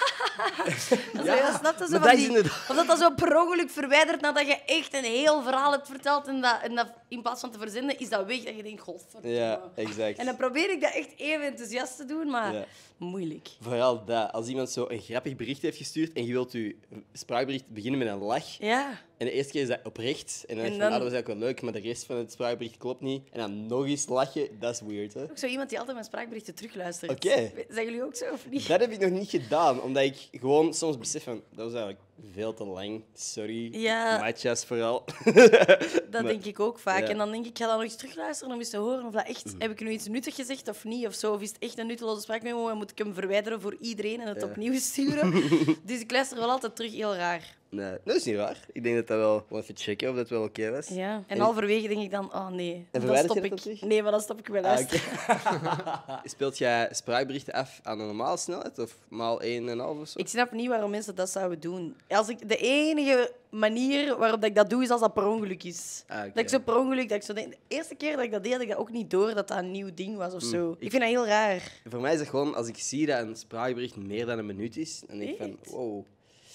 Dat Ja, ja, snap je zo maar van dat is die, inderdaad- of dat dat zo per ongeluk verwijdert nadat je echt een heel verhaal hebt verteld en dat, en dat in plaats van te verzenden, is dat weg dat je denkt, godverdomme. Ja, exact. En dan probeer ik dat echt even enthousiast te doen, maar Ja. moeilijk. Vooral dat, als iemand zo een grappig bericht heeft gestuurd en je wilt je spraakbericht beginnen met een lach. Ja. En de eerste keer is dat oprecht. En dan denk je van, En dan- ah, dat was eigenlijk wel leuk, maar de rest van het spraakbericht klopt niet. En dan nog eens lachen, dat is weird, hè? Ook zo iemand die altijd mijn spraakberichten terugluistert. Oké. Zijn jullie ook zo of niet? Dat heb ik nog niet gedaan, omdat ik gewoon soms besef van, dat was eigenlijk veel te lang. Sorry. Ja. Maatjes vooral. Dat Maar- denk ik ook vaak. ja. En dan denk ik, ik ga dat nog eens terugluisteren om eens te horen of dat echt... Heb ik nu iets nuttig gezegd of niet? Of zo? Of is het echt een nutteloze spraakmemo en moet ik hem verwijderen voor iedereen en het Ja. opnieuw sturen? Dus ik luister wel altijd terug, heel raar. Nee, dat is niet waar. Ik denk dat dat wel... Wel even checken of dat wel oké was. Ja. En, En- halverwege denk ik dan, oh nee, En dan verwijder stop je dat ik. dan terug? Nee, maar dan stop ik wel Ah, luisteren. oké. Speelt jij spraakberichten af aan een normale snelheid? Of maal één en een half of zo? Ik snap niet waarom mensen dat zouden doen. Als ik, de enige manier waarop dat ik dat doe, is als dat per ongeluk is. Ah, oké. Dat ik zo per ongeluk... Dat ik zo denk, de eerste keer dat ik dat deed, had ik dat ook niet door dat dat een nieuw ding was of zo. Mm, Ik, ik- vind dat heel raar. Voor mij is het gewoon, als ik zie dat een spraakbericht meer dan een minuut is, dan denk ik van, Echt? wow.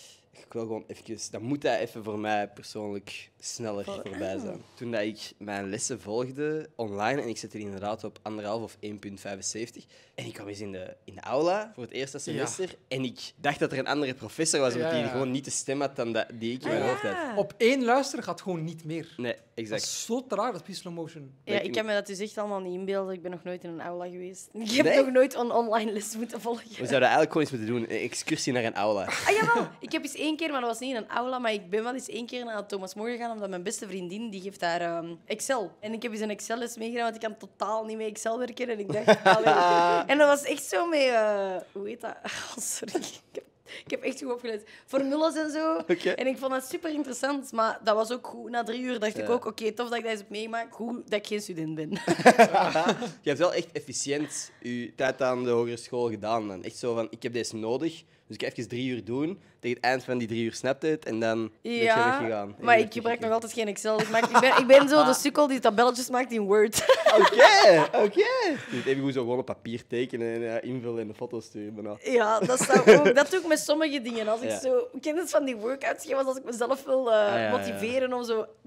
Ik wil gewoon even... Dan moet dat even voor mij persoonlijk sneller Voor- voorbij ah. zijn. Toen dat ik mijn lessen volgde online, en ik zette die inderdaad op anderhalf of één komma vijfenzeventig, en ik kwam eens in de, in de aula voor het eerste semester, en ik dacht dat er een andere professor was, omdat Ja, die ja. gewoon niet de stem had dan dat, die ik in Ah, mijn hoofd ja. had. Op één luisteren gaat gewoon niet meer. Nee, Dat exact. is zo traag, dat is slow motion. Ja, Weet ik je kan me dat dus echt allemaal niet inbeelden. Ik ben nog nooit in een aula geweest. Ik heb Nee? nog nooit een online les moeten volgen. We zouden eigenlijk gewoon eens moeten doen, een excursie naar een aula. Ah, jawel. Ik heb eens één keer, maar dat was niet in een aula, maar ik ben wel eens één keer naar Thomas More gegaan, omdat mijn beste vriendin, die geeft daar ehm, Excel. En ik heb eens een Excel-les meegedaan, want ik kan totaal niet met Excel werken. En ik dacht, allee. En dat was echt zo met, eh, hoe heet dat? Oh, sorry. Ik heb, ik heb echt goed opgeleid. Formules en zo. Oké. En ik vond dat super interessant, maar dat was ook goed. Na drie uur dacht ik Ja. ook, oké, tof dat ik dat eens heb meegemaakt. Goed dat ik geen student ben. Je hebt wel echt efficiënt je tijd aan de hogere school gedaan. Dan. Echt zo van, ik heb deze nodig, dus ik ga even drie uur doen. Tegen het eind van die drie uur snapt het en dan ben je Ja, weggegaan. En maar je ik bent gebruik nog teruggekomen. altijd geen Excel. Ik, maak, ik, ben, ik ben zo de sukkel die tabelletjes maakt in Word. Oké, oké. Je moet even goed zo gewoon op papier tekenen en uh, invullen en de foto's sturen. Daarna. Ja, dat, zou ook, dat doe ik met sommige dingen. Als ik Ja. zo... Ik ken het van die workouts, geef, als ik mezelf wil eh, ja, ja. motiveren om zo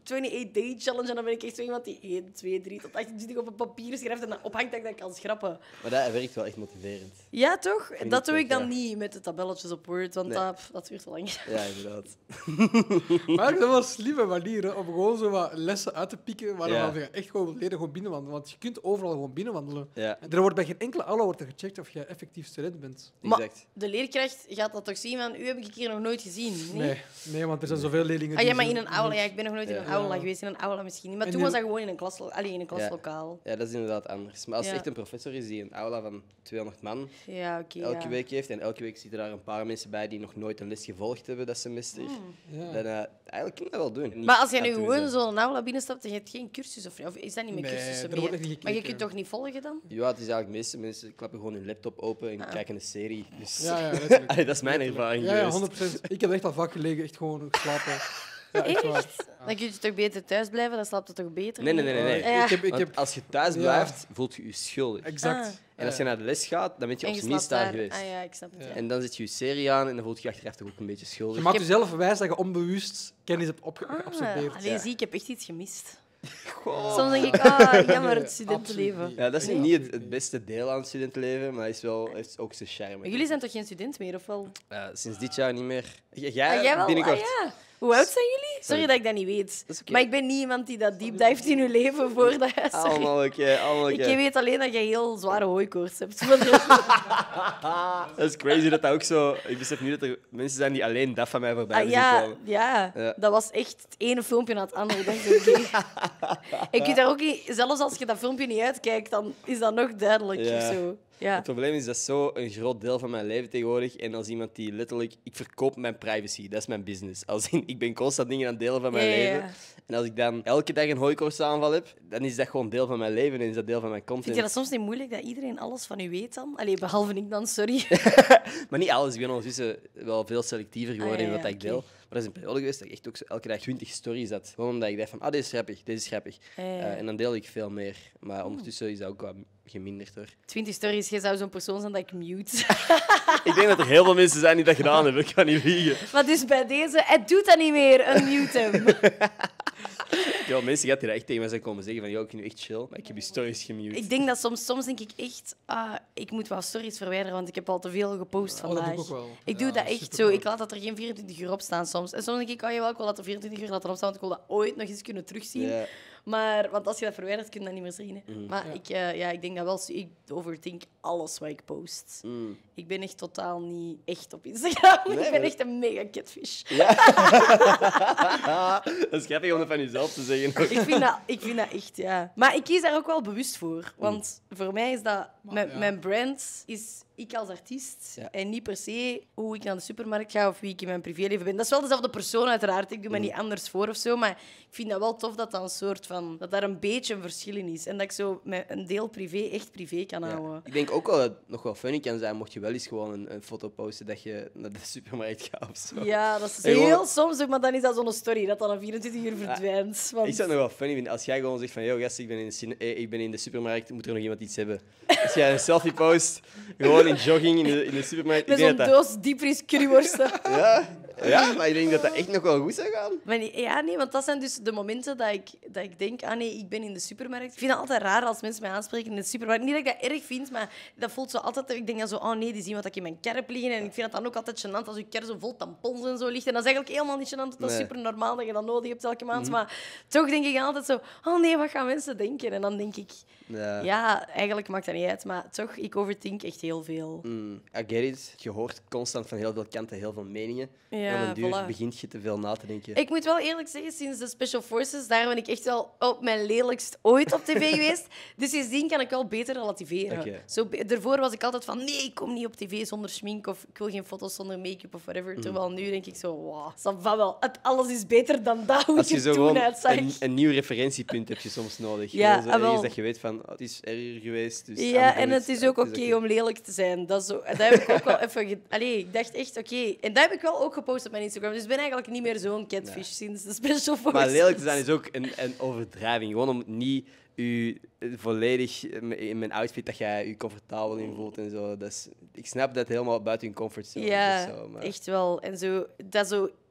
twenty-eight day challenge. En dan ben ik echt zo iemand die één, twee, drie tot achtentwintig op een papier schrijft en dan ophangt dat ik dat kan schrappen. Maar dat werkt wel echt motiverend. Ja, toch? Vind Dat ik doe ook, ik dan ja. niet met de tabelletjes op Word, want Nee. dat, dat duurt te lang. Ja, inderdaad. Maar dat was een slimme manier hè, om gewoon zo wat lessen uit te pikken waar Ja. je echt gewoon leren gewoon binnenwandelen. Want je kunt overal gewoon binnenwandelen. Ja, En er wordt bij geen enkele aula wordt er gecheckt of je effectief student bent. Maar exact. de leerkracht gaat dat toch zien van, u heb ik hier nog nooit gezien. Nee? Nee, nee want er zijn zoveel leerlingen Ah, ja, die maar zo in een aula. nooit- Ja, ik ben nog nooit in een Ja. aula Ja. geweest. In een aula misschien niet. Maar En toen die- was dat gewoon in een, klaslo allee, in een klaslokaal. Ja, dat is inderdaad anders. Maar als Ja. er echt een professor is die een aula van tweehonderd man Ja, oké. elke ja. week heeft en elke week zitten daar een paar mensen bij die nog nooit een les gevolgd hebben dat semester, Ja. dan uh, eigenlijk kun je dat wel doen. Niet Hmm. Maar als jij nu aan toe gewoon zijn. zo'n aula binnenstapt en je hebt geen cursus, of, of is dat niet met Nee, cursussen er meer? wordt echt niet Maar je gekeken. kunt toch niet volgen dan? Ja, het is eigenlijk de meeste mensen klappen gewoon hun laptop open en Ah. kijken een serie. Dus... Ja, ja, letterlijk. Allee, dat is mijn ervaring Ja, ja, geweest. honderd procent. Ik heb echt al vaak gelegen, echt gewoon geslapen. Ja, echt waar. Dan kun je toch beter thuis blijven, dan slaapt het toch beter? Nee, nee, nee. nee, nee. Ja. Ik heb, ik Want heb als je thuis Ja. blijft, voelt je je schuldig. exact. Ah. En als je naar de les gaat, dan ben je En op je zijn minst slaapt daar daar. geweest. Ah ja, ik snap het. Ja. Ja. En dan zet je je serie aan en dan voelt je je achteraf toch ook een beetje Je schuldig. maakt heb- jezelf wijs dat je onbewust kennis hebt opge- Ah, geabsorbeerd. allee, Ja. zie, ik heb echt iets gemist. Goh. Soms denk ik, ah, jammer, Nee, het studentenleven. absoluut Ja, dat is Nee. niet het, het beste deel aan het studentenleven, maar het is wel, heeft ook zijn charme. Maar jullie zijn toch geen student meer, of wel? Uh, sinds dit jaar niet meer. J- Jij, Ah, jij wel? binnenkort. Ah, ja. Hoe oud zijn jullie? Sorry Sorry. dat ik dat niet weet. Dat is oké. Maar ik ben niet iemand die dat deep dive in je leven voordat je... Sorry. Allemaal oké, allemaal Ik oké. weet alleen dat je heel zware hooikoorts hebt. Voor de rest- Dat is crazy dat dat ook zo... Ik besef nu dat er mensen zijn die alleen dat van mij voorbij Ah, zien ja, komen. ja, Ja. dat was echt het ene filmpje na het andere. Ik dacht, oké. Ik weet daar ook niet... Zelfs als je dat filmpje niet uitkijkt, dan is dat nog duidelijker. Ja. Zo. Ja. Het probleem is dat zo een groot deel van mijn leven tegenwoordig. En als iemand die letterlijk... Ik verkoop mijn privacy. Dat is mijn business. Als in, ik ben constant dingen aan het delen van mijn Ja, ja, ja. leven. En als ik dan elke dag een hooikoortsaanval heb, dan is dat gewoon deel van mijn leven en is dat deel van mijn content. Vind je dat soms niet moeilijk dat iedereen alles van u weet dan? Allee, behalve ik dan, sorry. Maar niet alles. Ik ben ondertussen wel veel selectiever geworden Ah, ja, in wat ja, ik deel. oké. Maar dat is een periode geweest dat ik echt ook zo elke dag twintig stories had. Gewoon omdat ik dacht van, ah, deze is grappig, deze is grappig. Ja, ja. Eh, en dan deel ik veel meer. Maar ondertussen is dat ook wel geminderd hoor. twintig stories, jij zou zo'n persoon zijn dat ik mute. Ik denk dat er heel veel mensen zijn die dat gedaan hebben. Ik kan niet liegen. Maar dus bij deze, het doet dat niet meer, unmute hem. Ja, mensen gaan die echt tegen mij zijn komen zeggen van, joh, ik vind je echt chill, maar ik heb je stories gemute. Ik denk dat soms, soms denk ik echt, ah, ik moet wel stories verwijderen, want ik heb al te veel gepost Oh, dat vandaag. doe ik ook wel. Ik doe Ja, dat echt zo. supercool. Ik laat dat er geen vierentwintig uur op staan soms. En soms denk ik, oh jawel, ik wil dat er vierentwintig uur laten opstaan, want ik wil dat ooit nog eens kunnen terugzien. Ja. Maar, want als je dat verwijdert, kun je dat niet meer zien. Hè. Mhm. Maar Ja. ik, eh, ja, ik denk dat wel. Ik overthink alles wat ik post. Mm. Ik ben echt totaal niet echt op Instagram. Nee, ik ben maar- echt een mega catfish. Dat is grappig om dat van jezelf te zeggen. Ik vind, dat, ik vind dat echt, ja. Maar ik kies daar ook wel bewust voor. Want voor mij is dat... Mijn, ja. mijn brand is ik als artiest. Ja. En niet per se hoe ik naar de supermarkt ga of wie ik in mijn privéleven ben. Dat is wel dezelfde persoon uiteraard. Ik doe me niet anders voor of zo. Maar ik vind dat wel tof dat dat een soort van... Dat daar een beetje een verschil in is. En dat ik zo met een deel privé echt privé kan Ja. houden. Ik denk ook wel dat het nog wel funny kan zijn mocht je wel eens gewoon een, een foto posten dat je naar de supermarkt gaat of zo. Ja, dat is En gewoon- heel soms ook, maar dan is dat zo'n story dat dan na vierentwintig uur verdwijnt. Want... Ik zou het nog wel funny vinden als jij gewoon zegt van, yo gast, ik ben in de, cine- eh, ik ben in de supermarkt, moet er nog iemand iets hebben. Als jij een selfie post, gewoon in jogging in de, in de supermarkt. Met ik zo'n denk dat dat- doos diepvries curryworsten. Ja, ja, maar ik denk dat dat echt nog wel goed zou gaan. Maar nee, ja, nee, want dat zijn dus de momenten dat ik, dat ik denk, ah nee, ik ben in de supermarkt. Ik vind het altijd raar als mensen mij aanspreken in de supermarkt. Niet dat ik dat erg vind, maar dat voelt zo altijd... Ik denk dan zo, oh nee, die zien wat ik in mijn kerp liggen. En ik vind het dan ook altijd gênant als je kerp zo vol tampons en zo ligt. En dat is eigenlijk helemaal niet gênant. Dat is Nee. super normaal dat je dat nodig hebt elke maand. Maar toch denk ik altijd zo, oh nee, wat gaan mensen denken? En dan denk ik, Ja. ja, eigenlijk maakt dat niet uit. Maar toch, ik overthink echt heel veel. Mm, I get it. Je hoort constant van heel veel kanten heel veel meningen. Ja, en op een duur voilà. begint je te veel na te denken. Ik moet wel eerlijk zeggen, sinds de Special Forces, daar ben ik echt wel op mijn lelijkst ooit op tv geweest. Dus sindsdien kan ik wel beter relativeren. Oké. Zo, be- daarvoor was ik altijd van, nee, ik kom niet op tv zonder schmink of ik wil geen foto's zonder make-up of whatever. Terwijl nu denk ik zo, wow, ça va wel. Het, alles is beter dan dat, hoe Als ik je er zo toen gewoon uitzag. een, een nieuw referentiepunt heb je soms nodig. Ja, Gewoon zo ah, wel. ergens dat je weet van, oh, het is erger geweest. Dus Ja, I'm en good. het is ook oké om lelijk te zijn. Dat, is zo, dat heb ik ook wel even... ge- Allee, ik dacht echt, oké. En dat heb ik wel ook gepost op mijn Instagram. Dus ik ben eigenlijk niet meer zo'n catfish sinds de Special Forces. Maar lelijk te zijn is ook een, een overdrijving. Gewoon om niet u volledig in mijn outfit dat jij je comfortabel in voelt en zo. Dat is, ik snap dat helemaal buiten je comfortzone Ja, is. Zo, maar... echt wel. En zo, dat zo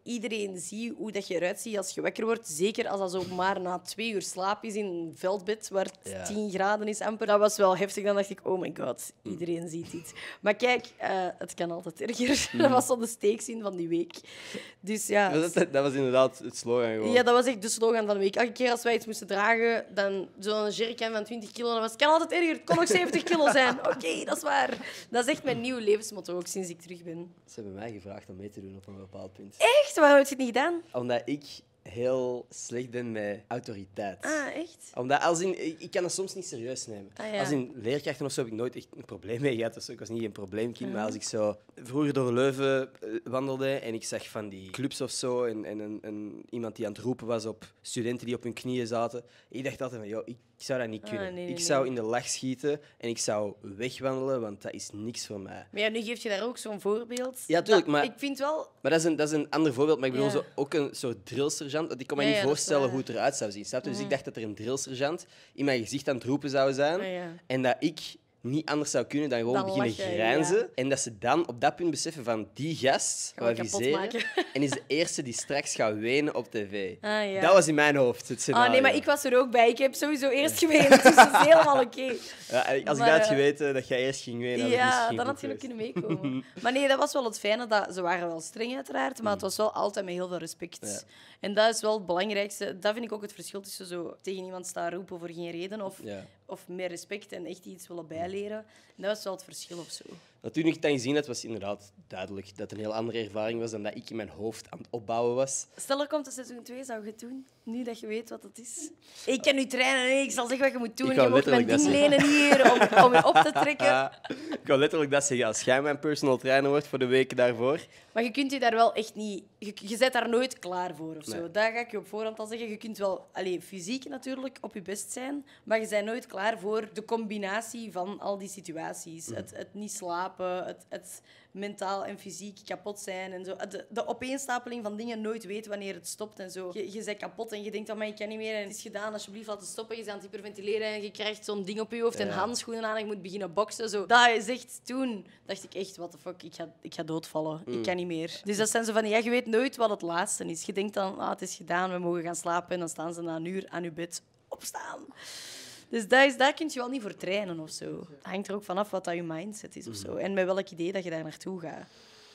iedereen ziet hoe dat je eruit ziet als je wakker wordt. Zeker als dat zo maar na twee uur slaap is in een veldbed waar het Ja. tien graden is amper. Dat was wel heftig. Dan dacht ik, oh my god, iedereen ziet dit. Maar kijk, uh, het kan altijd erger. Dat was zo de steekzin van die week. Dus ja... Dat, dat, dat was inderdaad het slogan gewoon. Ja, dat was echt de slogan van de week. Elke keer als wij iets moesten dragen, dan zo'n jerrycan van twintig kilo, dan was het kan altijd erger, het kon nog zeventig kilo zijn. Oké, okay, dat is waar. Dat is echt mijn nieuwe levensmotto, ook sinds ik terug ben. Ze hebben mij gevraagd om mee te doen op een bepaald punt. Echt? Waarom heb je het niet gedaan? Omdat ik heel slecht ben met autoriteit. Ah, echt? Omdat als in, ik, ik kan dat soms niet serieus nemen. Ah, ja. Als in leerkrachten of zo heb ik nooit echt een probleem mee gehad. Dus ik was niet een probleemkind. Maar als ik zo vroeger door Leuven eh, wandelde en ik zag van die clubs of zo en, en een, een, iemand die aan het roepen was op studenten die op hun knieën zaten, ik dacht altijd van, joh, ik, ik zou dat niet Ah, kunnen. nee, nee, ik zou nee. in de lach schieten en ik zou wegwandelen, want dat is niks voor mij. Maar ja, nu geef je daar ook zo'n voorbeeld. Ja, tuurlijk, Dat- maar- Ik vind wel... Maar dat is een, dat is een ander voorbeeld. Maar ik bedoel Ja. zo, ook een soort drillsergeant. Want ik kon me Ja, niet ja, dat is voorstellen waar. hoe het eruit zou zien. Snap je? Dus ik dacht dat er een drillsergeant in mijn gezicht aan het roepen zou zijn. Ah, ja. En dat ik niet anders zou kunnen dan gewoon Dan beginnen lachen, grijnzen. ja. En dat ze dan op dat punt beseffen van die gast Gaan we gaan we kapot viseren. maken. En is de eerste die straks gaat wenen op tv. Ah, ja. Dat was in mijn hoofd, het scenario. Ah, nee, maar ik was er ook bij. Ik heb sowieso eerst geweend, dus dat is helemaal oké. Ja, en als Maar, ik dat had eh, geweten dat jij eerst ging wenen, had het Ja, misschien dan goed had je nog geweest. kunnen meekomen. Maar nee, dat was wel het fijne. Dat, ze waren wel streng uiteraard, maar het was wel altijd met heel veel respect. Ja. En dat is wel het belangrijkste. Dat vind ik ook het verschil tussen zo tegen iemand staan roepen voor geen reden of, Ja. of meer respect en echt iets willen bijleren. En dat was wel het verschil of zo. Nou, toen ik het dan gezien had, was inderdaad duidelijk dat het een heel andere ervaring was dan dat ik in mijn hoofd aan het opbouwen was. Stel, er komt een seizoen twee, zou je het doen? Nu dat je weet wat het is. Ik kan nu trainen, nee, ik zal zeggen wat je moet doen. Ik Je wou moet mijn letterlijk ding dat lenen hier om, om je op te trekken. Ja, ik wou letterlijk dat zeggen. Als jij mijn personal trainer wordt voor de weken daarvoor... Maar je kunt je daar wel echt niet... Je, je bent daar nooit klaar voor of zo. Nee. Dat ga ik je op voorhand al zeggen. Je kunt wel allee, fysiek natuurlijk op je best zijn, maar je bent nooit klaar voor de combinatie van al die situaties. Mm. Het, het niet slapen, het, het mentaal en fysiek kapot zijn en zo. De, de opeenstapeling van dingen, nooit weten wanneer het stopt en zo. Je, je bent kapot en je denkt, oh, maar ik kan niet meer en het is gedaan, alsjeblieft laten stoppen. Je bent aan het hyperventileren en je krijgt zo'n ding op je hoofd en Ja. handschoenen aan en je moet beginnen boksen. Zo. Dat is echt toen, dacht ik echt, what the fuck, ik ga, ik ga doodvallen. Mm. Ik kan niet meer. Dus dat zijn zo van, ja, je weet nooit wat het laatste is. Je denkt dan, ah, het is gedaan, we mogen gaan slapen en dan staan ze na een uur aan je bed opstaan. Dus dat is, daar kun je wel niet voor trainen of zo. Het hangt er ook vanaf wat dat je mindset is of zo. En met welk idee dat je daar naartoe gaat.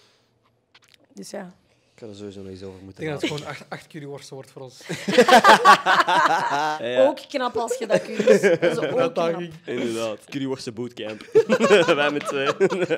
Dus ja. Ik ga er sowieso nog eens over Ik moeten denk dat het praten. gewoon acht, acht curryworsten wordt voor ons. Ja, ja. Ook knap als je dat kunt. Dat is ook knap. Uitdaging. Inderdaad. Curryworsten bootcamp. Wij met twee.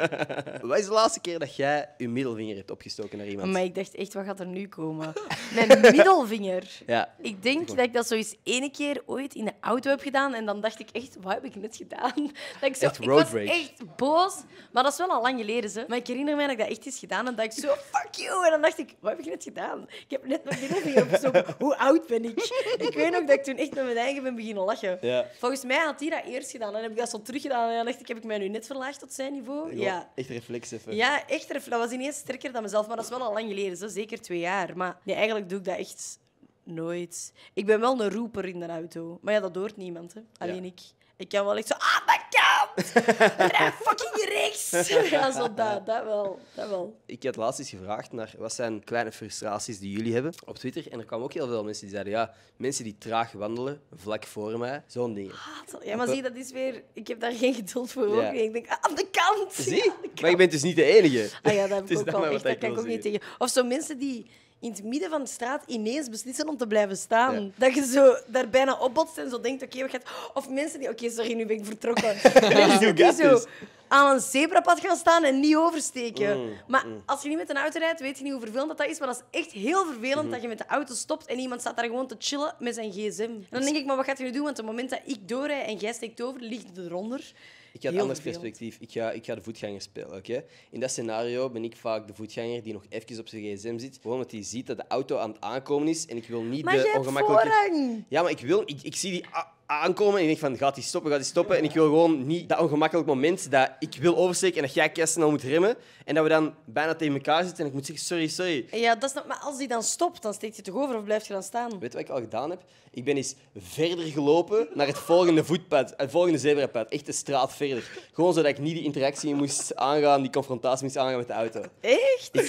Wat is de laatste keer dat jij je middelvinger hebt opgestoken naar iemand? Maar ik dacht echt, wat gaat er nu komen? Mijn middelvinger. Ja. Ik denk dat ik dat zo eens ene keer ooit in de auto heb gedaan. En dan dacht ik echt, wat heb ik net gedaan? Dat ik zo, Echt ik road was rage. echt boos. Maar dat is wel al lang geleden. Hè. Maar ik herinner me dat ik dat echt eens gedaan. En dat ik zo, fuck you. En dan dacht ik, wat heb ik net gedaan? Ik heb net mijn middelvinger opgestoken. Hoe oud ben ik? Ik weet nog dat ik toen echt met mijn eigen ben beginnen lachen. Ja. Volgens mij had hij dat eerst gedaan. En dan heb ik dat zo teruggedaan. En dan dacht ik, heb ik mij nu net verlaagd tot zijn niveau? Ja. Echt reflex even. Ja, echt. Dat was ineens sterker dan mezelf. Maar dat is wel al lang geleden. Zo. Zeker twee jaar. Maar nee, eigenlijk doe ik dat echt nooit. Ik ben wel een roeper in de auto. Maar ja, dat hoort niemand. Hè. Alleen Ja. ik. Ik kan wel echt zo... Ah, dat kan! Rij fucking rechts! Ja, zo dat. Dat wel. Dat wel. Ik had laatst eens gevraagd naar wat zijn kleine frustraties die jullie hebben op Twitter. En er kwamen ook heel veel mensen die zeiden, ja, mensen die traag wandelen, vlak voor mij, zo'n dingen. Ja, maar zie, dat is weer... Ik heb daar geen geduld voor. Ja. Ook niet. Ik denk, ah, aan de kant! Zie? Ja, aan de kant. Maar je bent dus niet de enige. Ah ja, dat heb Het ik is ook dat wel maar echt. wat Dat ik kan ik wil ook niet zeggen. tegen. Of zo mensen die in het midden van de straat ineens beslissen om te blijven staan. Ja. Dat je zo daar bijna opbotst en zo denkt, oké, wat gaat... Of mensen die... Oké, sorry, nu ben ik vertrokken. Mensen die got zo this. aan een zebrapad gaan staan en niet oversteken. Mm, maar als je niet met een auto rijdt, weet je niet hoe vervelend dat, dat is. Maar dat is echt heel vervelend Mhm. dat je met de auto stopt en iemand staat daar gewoon te chillen met zijn gsm. En dan denk ik, maar wat gaat je nu doen? Want op het moment dat ik doorrijd en jij steekt over, ligt het eronder. Ik ga een Heel ander vervelend. perspectief. Ik ga, ik ga de voetganger spelen. oké? In dat scenario ben ik vaak de voetganger die nog even op zijn gsm zit. Gewoon omdat hij ziet dat de auto aan het aankomen is. En ik wil niet Maar de jij hebt ongemakkelijke... voorrang. Ja, maar ik wil... Ik, ik zie die a- aankomen en ik denk van, gaat hij stoppen, gaat hij stoppen? En ik wil gewoon niet dat ongemakkelijk moment dat ik wil oversteken en dat jij keisnel moet remmen. En dat we dan bijna tegen elkaar zitten en ik moet zeggen, sorry, sorry. Ja, dat is nog... Maar als die dan stopt, dan steekt je toch over of blijf je dan staan? Weet je wat ik al gedaan heb? Ik ben eens verder gelopen naar het volgende voetpad, het volgende zebrapad. Echt de straat verder. Gewoon zodat ik niet die interactie moest aangaan, die confrontatie moest aangaan met de auto. Echt? Ik heb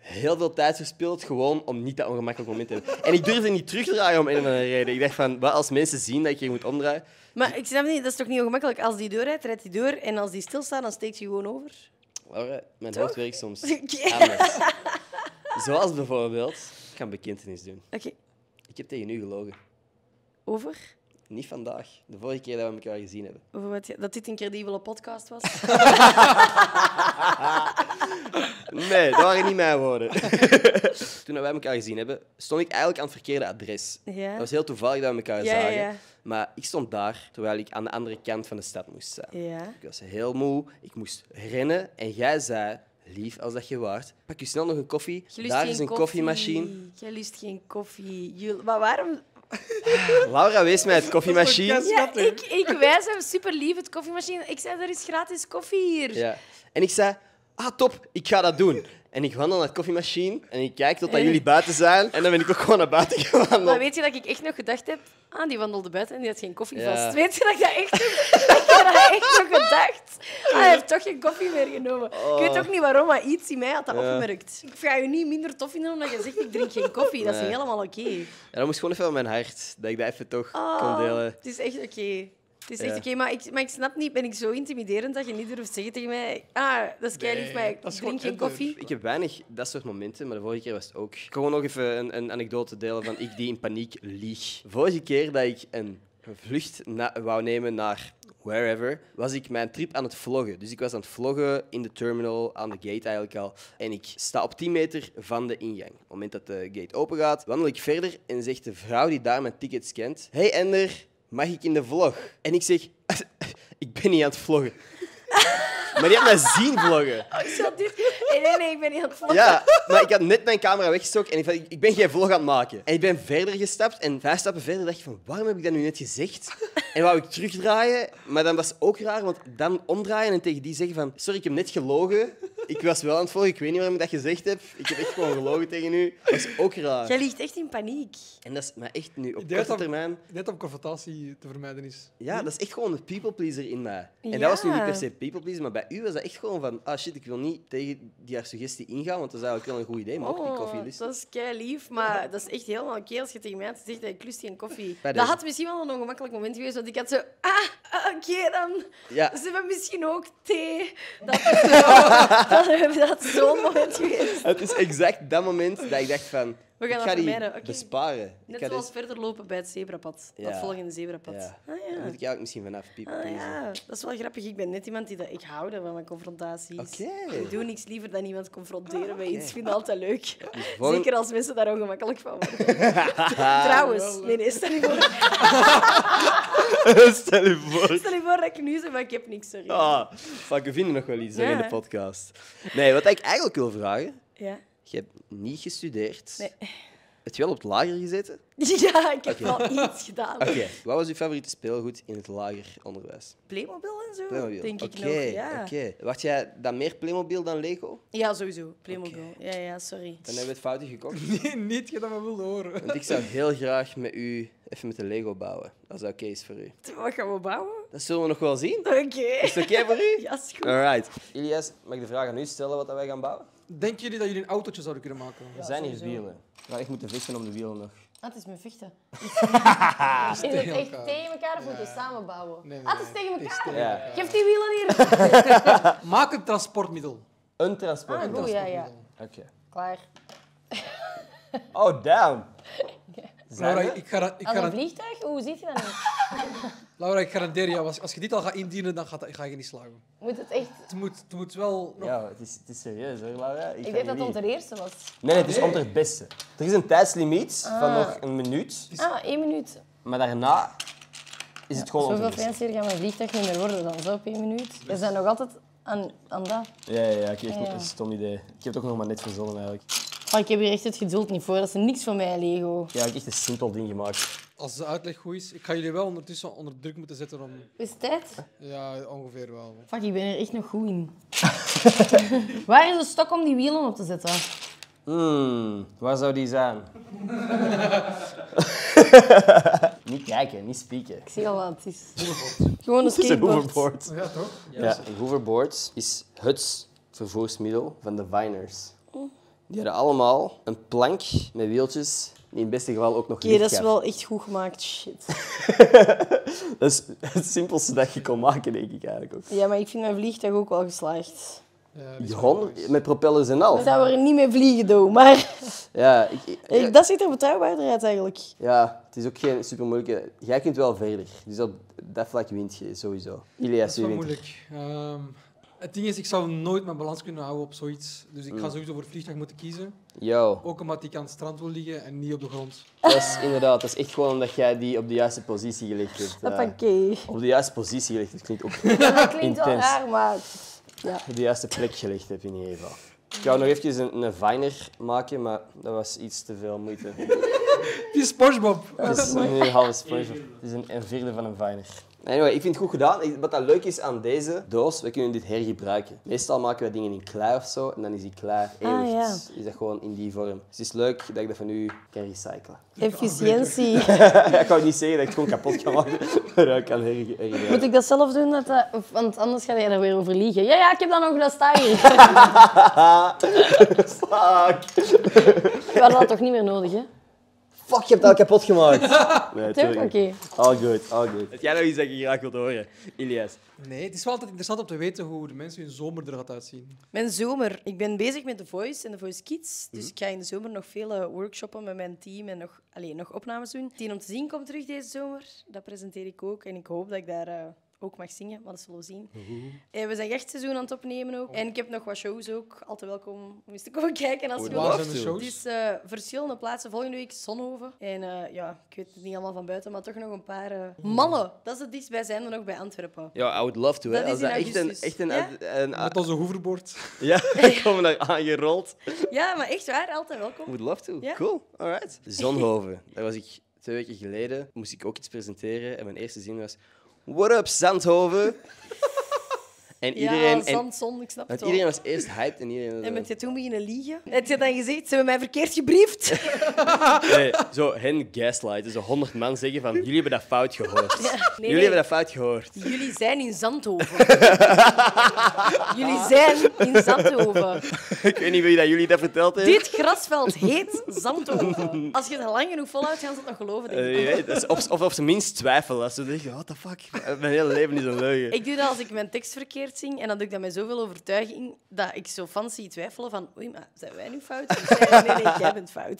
heel veel tijd verspild gewoon om niet dat ongemakkelijk moment te hebben. En ik durfde niet terug te draaien om een of andere reden. Ik dacht van, wat als mensen zien dat ik hier moet omdraaien? Maar ik snap niet, dat is toch niet ongemakkelijk? Als die doorrijdt, rijdt hij door. En als die stilstaat, dan steekt hij gewoon over. Laura, mijn hoofd werkt soms Oké. anders. Zoals bijvoorbeeld... Ik ga een bekentenis doen. Oké, Ik heb tegen u gelogen. over? Niet vandaag. De vorige keer dat we elkaar gezien hebben. Over wat, je- dat dit een credibele podcast was? Nee, dat waren niet mijn woorden. Toen wij elkaar gezien hebben, stond ik eigenlijk aan het verkeerde adres. Ja. Dat was heel toevallig dat we elkaar Ja, ja, zagen. ja. Maar ik stond daar, terwijl ik aan de andere kant van de stad moest zijn. Ja. Ik was heel moe, ik moest rennen en jij zei, lief als dat je waart, pak je snel nog een koffie. Je lust Daar geen is een koffie. koffiemachine. Jij lust geen koffie. Jul- Maar waarom... Laura wees mij het koffiemachine. Dat is Ja, Schattig. ik, ik wijs hem super lief het koffiemachine. Ik zei, er is gratis koffie hier. Ja. En ik zei, ah top, ik ga dat doen. En ik wandel naar de koffiemachine en ik kijk totdat jullie buiten zijn. En dan ben ik ook gewoon naar buiten Maar gewandeld. weet je dat ik echt nog gedacht heb... Ah, die wandelde buiten en die had geen koffie Ja. vast. Weet je dat ik dat echt nog... ik heb dat echt nog gedacht. Ah, hij heeft toch geen koffie meer genomen. Ik weet ook niet waarom, maar iets in mij had dat Ja. opgemerkt. Ik ga je niet minder tof vinden omdat je zegt, ik drink geen koffie. Dat is Nee. helemaal oké. Ja, dat moest gewoon even aan mijn hart, dat ik dat even toch Ah, kon delen. Het is echt oké. Het is echt Ja. oké, maar, ik, maar ik snap niet, ben ik zo intimiderend dat je niet durft zeggen tegen mij... Ah, dat is kei lief, maar ik dat is drink gewoon geen Ender. koffie. Ik heb weinig dat soort momenten, maar de vorige keer was het ook. Ik kan gewoon nog even een, een anekdote delen van ik die in paniek lieg. De vorige keer dat ik een vlucht na- wou nemen naar wherever, was ik mijn trip aan het vloggen. Dus ik was aan het vloggen in de terminal, aan de gate eigenlijk al. En ik sta op tien meter van de ingang. Op het moment dat de gate open gaat, wandel ik verder en zegt de vrouw die daar mijn ticket scant: Hey Ender, mag ik in de vlog? En ik zeg, ik ben niet aan het vloggen. Maar die had mij zien vloggen. Ik zat dit... Nee, nee, nee, ik ben niet aan het vloggen. Ja, maar ik had net mijn camera weggestoken en ik dacht, ik ben geen vlog aan het maken. En ik ben verder gestapt en vijf stappen verder dacht ik van, waarom heb ik dat nu net gezegd? En wou ik terugdraaien, maar dan was het ook raar, want dan omdraaien en tegen die zeggen van, sorry, ik heb net gelogen. Ik was wel aan het volgen, ik weet niet waarom ik dat gezegd heb. Ik heb echt gewoon gelogen tegen u. Dat is ook raar. Jij ligt echt in paniek. En dat is maar echt nu, op Ik denk korte dat- termijn... Net om confrontatie te vermijden is. Ja, dat is echt gewoon een people pleaser in mij. En Ja. dat was nu niet per se people pleaser, maar bij u was dat echt gewoon van, ah shit, ik wil niet tegen die haar suggestie ingaan, want dat is eigenlijk wel een goed idee, maar ook die koffie Oh, lust. dat is kei lief, maar dat is echt helemaal oké als je tegen mij had gezegd dat ik lust geen koffie. Bij Dat deze. had misschien wel een ongemakkelijk moment geweest, want ik had zo... Ah, ah, oké dan. Ja. Ze hebben misschien ook thee. Dat is zo- dat, dat is zo'n moment geweest. Het is exact dat moment dat ik dacht van, We gaan ik dat ga die vermijden, oké. besparen. Net ik ga zoals dit- verder lopen bij het zebrapad. Dat Ja. volgende zebrapad. Ja. Ah, Daar moet ja. ik eigenlijk misschien vanaf people Ah, pleasen. ja, dat is wel grappig. Ik ben net iemand die dat... Ik hou van mijn confrontaties. Oké. Ik doe niks liever dan iemand confronteren met iets. Ik vind het altijd leuk. volgende- Zeker als mensen daar ongemakkelijk van worden. Trouwens, nee, nee, stel je voor, Stel je voor. stel je voor dat ik nu zeg, maar ik heb niks, sorry. Ah, fuck, we vinden nog wel iets hoor, in de Ja. podcast. Nee, wat ik eigenlijk wil vragen, Ja. je hebt niet gestudeerd. Nee. Heb je wel op het lager gezeten? Ja, ik heb Oké. wel iets gedaan. Oké. Wat was uw favoriete speelgoed in het lager onderwijs? Playmobil en zo, Playmobil. denk ik Oké, nog. Ja. oké. Wacht jij dan meer Playmobil dan Lego? ja, sowieso. Playmobil. Ja, ja, sorry. Dan hebben we het foutje gekocht. Nee, niet je dat we wilden horen. Want ik zou heel graag met u even met de Lego bouwen. Als dat oké is voor u. Wat gaan we bouwen? Dat zullen we nog wel zien. Oké. Is het oké voor u? Ja, is goed. Alright. Ilias, mag ik de vraag aan u stellen wat wij gaan bouwen? Denken jullie dat jullie een autootje zouden kunnen maken? Er zijn hier sowieso. wielen. Maar ik moet vechten om de wielen nog. Ah, het is mijn vechten. Is Is het echt elkaar. tegen elkaar of moet je samen bouwen? Nee, nee, Ah, het is nee. tegen Het is elkaar. tegen Ja. elkaar. Geef die wielen hier. Maak een transportmiddel. Een transport. Ah, goed, ja, ja. Oké. Klaar. Oh, damn. Zijn Laura, we? ik, gara- ik, Als een gara- vliegtuig? Hoe ziet je dat niet? Laura, ik garandeer je, als, als je dit al gaat indienen, dan gaat, ga je niet slagen. Moet het echt... Het moet, het moet wel nog... Ja, het is, het is serieus hoor, Laura. Ik dacht dat het om ter eerste was. Nee, nee, het is om ter beste. Er is een tijdslimiet van nog een minuut. Ah, één minuut. Maar daarna is het gewoon om Zoveel ter beste. fancier gaat mijn vliegtuig niet meer worden dan zo op één minuut. We zijn nog altijd aan, aan dat. Ja, ja, ja, ik heb echt Ja. een stom idee. Ik heb het ook nog maar net verzonnen eigenlijk. Oh, ik heb hier echt het geduld niet voor. Dat is niks voor mij, Lego. Ik heb eigenlijk echt een simpel ding gemaakt. Als de uitleg goed is, ik ga jullie wel ondertussen onder druk moeten zetten om... Is het tijd? Ja, ongeveer wel. Fuck, ik ben er echt nog goed in. Waar is de stok om die wielen op te zetten? Hmm, waar zou die zijn? Niet kijken, niet spieken. Ik zie al wat het is. Gewoon een Het is een skateboard. hoverboard. Ja, toch? Ja, een hoverboard is het vervoersmiddel van de Viners. Die hadden allemaal een plank met wieltjes, die in het beste geval ook nog Oké, licht dat is gaf. wel echt goed gemaakt. Shit. Dat is het simpelste dat je kon maken, denk ik eigenlijk ook. Ja, maar ik vind mijn vliegtuig ook wel geslaagd. Ja, die is wel Gewoon nice. met propellers en al. Ik zou er niet mee vliegen, doe, maar Ja, ik, ik- ik- dat ziet er betrouwbaarder uit eigenlijk. ja, het is ook geen super moeilijke. Jij kunt wel verder. Dus op dat vlak wint je sowieso. Ilias, Dat is wie wel wint? moeilijk. Ehm, het ding is, ik zou nooit mijn balans kunnen houden op zoiets. Dus ik ga Mm. sowieso voor het vliegtuig moeten kiezen. Yo, Ook omdat ik aan het strand wil liggen en niet op de grond. dat is inderdaad. Dat is echt gewoon omdat jij die op de juiste positie gelegd hebt. Dat eh. oké. Op de juiste positie gelegd. Dat klinkt ook Dat klinkt wel Intens. raar, maar... Ja. op de juiste plek gelegd heb in ieder geval. Ik wou nog even een, een viner maken, maar dat was iets te veel moeite. Die SpongeBob. Het is nu een halve SpongeBob. Het is een, een vierde van een viner. Anyway, ik vind het goed gedaan. Ik- Wat dat leuk is aan deze doos, we kunnen dit hergebruiken. Meestal maken we dingen in klei of zo en dan is die klei eeuwig. Ah, ja. Is dat gewoon in die vorm. Dus het is leuk dat ik dat van u kan recyclen. Efficiëntie. Ja, ik wou niet zeggen dat ik het gewoon kapot kan maken, maar dat ik kan herge- Moet hergebruiken. ik dat zelf doen? Dat dat... Of, want anders ga je er weer over liegen. Ja, ja, ik heb dat nog, dat staat hier. Fuck! We hadden dat toch niet meer nodig, hè? Fuck, je hebt dat kapot gemaakt. Nee, Toch? tuurlijk Oké. niet. All good, all good. Heb jij nog iets dat je graag wilt horen, Ilias? Nee, het is wel altijd interessant om te weten hoe de mensen hun zomer er gaat uitzien. Mijn zomer. Ik ben bezig met The Voice en The Voice Kids. Dus ik ga in de zomer nog veel eh, workshoppen met mijn team en nog, allee, nog opnames doen. Tien om te zien komt terug deze zomer. Dat presenteer ik ook. En ik hoop dat ik daar eh, ook mag zingen, maar dat zullen we zien. En we zijn echt seizoen aan het opnemen ook. En ik heb nog wat shows ook. Altijd welkom om eens te komen kijken als je Would wilt. Waar zijn de to. Het shows? is eh, verschillende plaatsen. Volgende week Zonhoven. En eh, ja, ik weet het niet allemaal van buiten, maar toch nog een paar... eh Malle, dat is het dichtstbijzijnde nog bij Antwerpen. Ja, I would love to. Dat Hè. is Als dat in echt een... augustus. Echt een, Ja? een, een- Met onze hoverboard. ja, we komen daar aangerold. Ja, maar echt waar, altijd welkom. Would love to. Ja. Cool, alright. Zonhoven, daar was ik twee weken geleden. Moest ik ook iets presenteren en mijn eerste zin was... What up, Zandhoven? En iedereen... ja, en, zand, zon, ik snap want het wel. iedereen was eerst hyped en iedereen... En met je toen beginnen liegen. Heb je dan gezegd, ze hebben mij verkeerd gebriefd? Nee, zo hen gaslighten. Zo honderd man zeggen van... Jullie hebben dat fout gehoord. Nee, Jullie nee. hebben dat fout gehoord. Jullie zijn in Zandhoven. Jullie zijn in Zandhoven. Ik weet niet wie dat jullie dat verteld heeft. Dit grasveld heet Zandhoven. Als je het lang genoeg volhoudt, gaan ze het nog geloven, denk Eh, ik. je weet, dat is op, of op zijn minst twijfelen. Als ze denken, what the fuck? Mijn hele leven is een leugen. Ik doe dat als ik mijn tekst verkeerd zing. En dan doe ik dat met zoveel overtuiging dat ik zo fans zie twijfelen van oei, maar zijn wij nu fout? Of zijn- nee, nee, jij bent fout.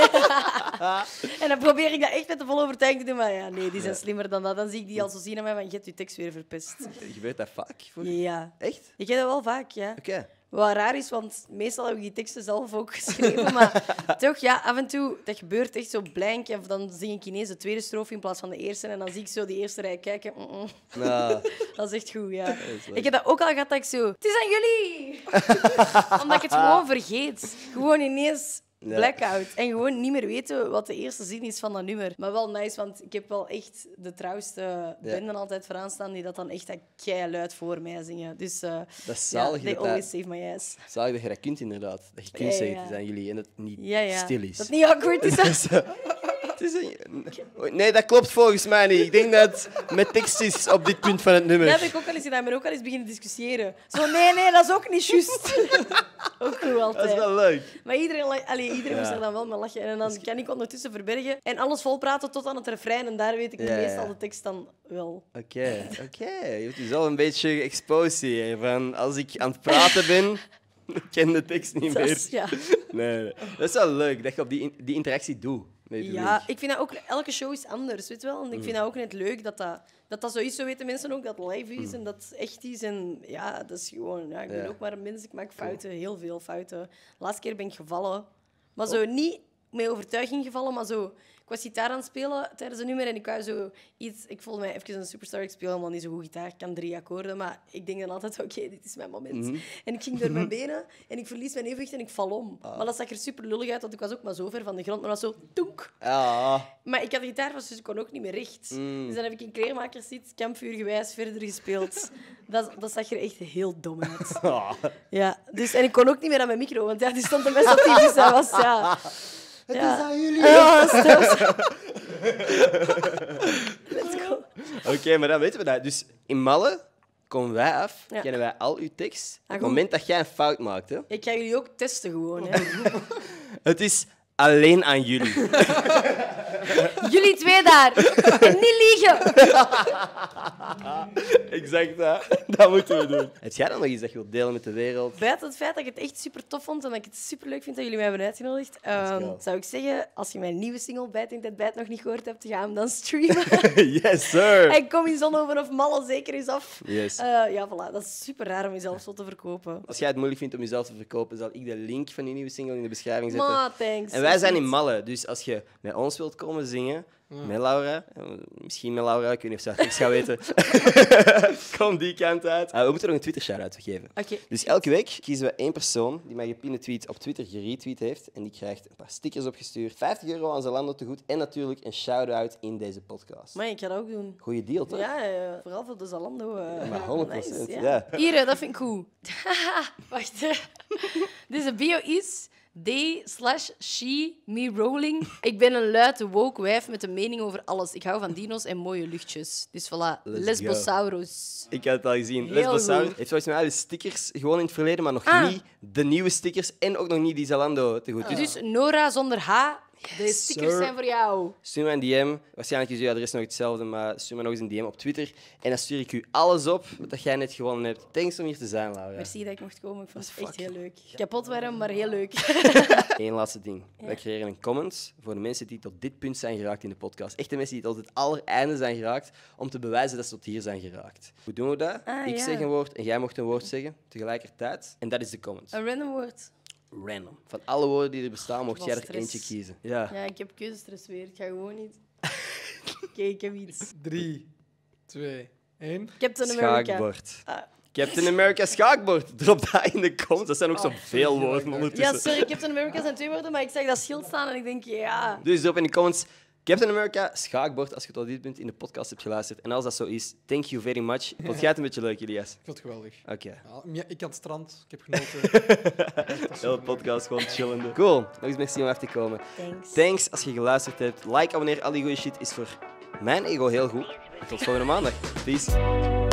En dan probeer ik dat echt met de volle overtuiging te doen. Maar ja, nee, die zijn slimmer dan dat. Dan zie ik die al zo zien aan mij van, je hebt je tekst weer verpest. Gebeurt dat vaak? Voor... Ja. Echt? Ik heb dat wel vaak, ja. Oké. Wat raar is, want meestal heb ik die teksten zelf ook geschreven. Maar toch, ja, af en toe, dat gebeurt echt zo blank. Of dan zing ik ineens de tweede strofe in plaats van de eerste. En dan zie ik zo die eerste rij kijken. Mm-mm. Nou, Dat is echt goed, ja. is leuk. Ik heb dat ook al gehad dat ik zo... Het is aan jullie! Omdat ik het gewoon vergeet. Gewoon ineens Ja. blackout. En gewoon niet meer weten wat de eerste zin is van dat nummer. Maar wel nice, want ik heb wel echt de trouwste benden altijd vooraan staan die dat dan echt luid voor mij zingen. Dus eh dat is ja, zalig. they dat dat- always save my ass. zalig dat je dat kunt, inderdaad. Dat je kunt Ja, zeggen, ja. het is aan jullie en dat het niet Ja, ja. stil is. Dat het niet awkward is. hè? Het is een... Nee, dat klopt volgens mij niet. Ik denk dat het met tekst is op dit punt van het nummer. Dat heb ik ook al eens gedaan. Ik ben ook al eens beginnen discussiëren. Zo, nee, nee, dat is ook niet juist. Ook goed altijd. Dat is wel leuk. Maar iedereen, la- allee, iedereen Ja. moest er dan wel mee lachen. En dan kan ik ondertussen verbergen en alles volpraten tot aan het refrein. En daar weet ik Ja, meestal ja. de tekst dan wel. Oké, oké. Je hebt jezelf een beetje geëxposed hier. Van als ik aan het praten ben, ik ken de tekst niet Dat meer. is- ja. Nee, nee. Dat is wel leuk dat je op die, in- die interactie doet met je ja, publiek. ik vind dat ook... Elke show is anders, weet je wel. En ik vind dat ook net leuk dat dat... Dat dat zo is, zo weten mensen ook dat het live is en dat het echt is. En ja, dat is gewoon... Ja, ik ben Ja. ook maar een mens, ik maak fouten, heel veel fouten. De laatste keer ben ik gevallen. Maar zo niet met overtuiging gevallen, maar zo... Ik was gitaar aan het spelen tijdens een nummer en ik wou zo iets... Ik voelde mij even een superstar. Ik speel helemaal niet zo goed gitaar. Ik kan drie akkoorden, maar ik denk dan altijd, oké, dit is mijn moment. En ik ging door mijn benen en ik verlies mijn evenwicht en ik val om. Maar dat zag er super lullig uit, want ik was ook maar zo ver van de grond. Maar dat was zo... Toenk. Ah, Maar ik had de gitaar vast, dus ik kon ook niet meer recht. Dus dan heb ik in kleermakerszit, kampvuurgewijs, verder gespeeld. Dat, dat zag er echt heel dom uit. ah. Ja, dus, en ik kon ook niet meer aan mijn micro, want ja, die stond er best op die, dus dat was... Ja. Het Ja. is aan jullie. Ja, stel- Let's go. Oké, maar dan weten we dat. Dus in Malle komen wij af, Ja. kennen wij al uw tekst. Op Ah, het goed. moment dat jij een fout maakt, hè, Ik ga jullie ook testen gewoon. Hè. het is alleen aan jullie. Jullie twee daar. Niet liegen. Exact, hè? Dat moeten we doen. Heb jij dan nog iets dat je wilt delen met de wereld? Buiten het feit dat ik het echt super tof vond en dat ik het super leuk vind dat jullie mij hebben uitgenodigd, Let's um, go. zou ik zeggen, als je mijn nieuwe single Bijt in het Bijt nog niet gehoord hebt, ga hem dan streamen. Yes, sir. En kom in Zonhoven of Malle zeker eens af. Yes. Uh, ja, voilà. Dat is super raar om jezelf zo te verkopen. Als jij het moeilijk vindt om jezelf te verkopen, zal ik de link van die nieuwe single in de beschrijving zetten. Ma, thanks. En wij zijn in Sweet. Malle, dus als je met ons wilt komen zingen, met Laura, eh, misschien met Laura, ik weet niet of ze haar tekst gaat weten, kom die kant uit. Ah, we moeten nog een Twitter-shout-out geven. Oké. Dus elke week kiezen we één persoon die mijn gepinde tweet op Twitter geretweet heeft en die krijgt een paar stickers opgestuurd, vijftig euro aan Zalando te goed en natuurlijk een shout-out in deze podcast. Maar ik ga dat ook doen. Goeie deal, toch? Ja, ja, vooral voor de Zalando. Uh, Maar honderd procent, nice, ja. Hier, eh, dat vind ik goed. Wacht. hè. Deze bio is D slash she me rolling. Ik ben een luide woke wijf met een mening over alles. Ik hou van dino's en mooie luchtjes. Dus voilà, Let's Lesbosaurus. Ik had het al gezien. Heel Lesbosaurus goed. heeft volgens mij alle stickers gewoon in het verleden, maar nog Ah. niet de nieuwe stickers en ook nog niet die Zalando te goed. Dus Dus Nora zonder H, de stickers sir. zijn voor jou. stuur me een D M. Waarschijnlijk is uw adres nog hetzelfde, maar stuur me nog eens een D M op Twitter. En dan stuur ik u alles op wat jij net gewonnen hebt. Thanks om hier te zijn, Laura. Merci dat ik mocht komen. Ik vond het What echt the heel leuk. Kapot warm, maar heel leuk. Eén laatste ding. Wij creëren een comment voor de mensen die tot dit punt zijn geraakt in de podcast. Echte mensen die tot het allereinde zijn geraakt, om te bewijzen dat ze tot hier zijn geraakt. Hoe doen we dat? Ah, ik ja. zeg een woord en jij mocht een woord zeggen, tegelijkertijd. En dat is de comment. Een random woord. Random. Van alle woorden die er bestaan, mocht Wat jij er stress. eentje kiezen. Ja. Ja, ik heb keuzestress weer. Ik ga gewoon niet. Oké, ik heb iets. Drie, twee, één. Captain America. Schaakbord. Ah. Captain America schaakbord. Drop dat in de comments. Dat zijn ook Oh, zoveel woorden Ja, ondertussen. sorry, Captain America zijn twee woorden, maar ik zag dat schild staan en ik denk, ja. Dus drop in de comments Captain America schaakbord als je tot dit punt in de podcast hebt geluisterd. En als dat zo is, thank you very much. Vond jij het een beetje leuk, Elias? Ik vond het geweldig. Oké. Ja, ja, ik aan het strand, ik heb genoten. Hele podcast gewoon chillende. Cool. Nog eens merci om af te komen. Thanks. Thanks als je geluisterd hebt. Like, abonneer, al die goede shit is voor mijn ego heel goed. Tot volgende maandag. Peace.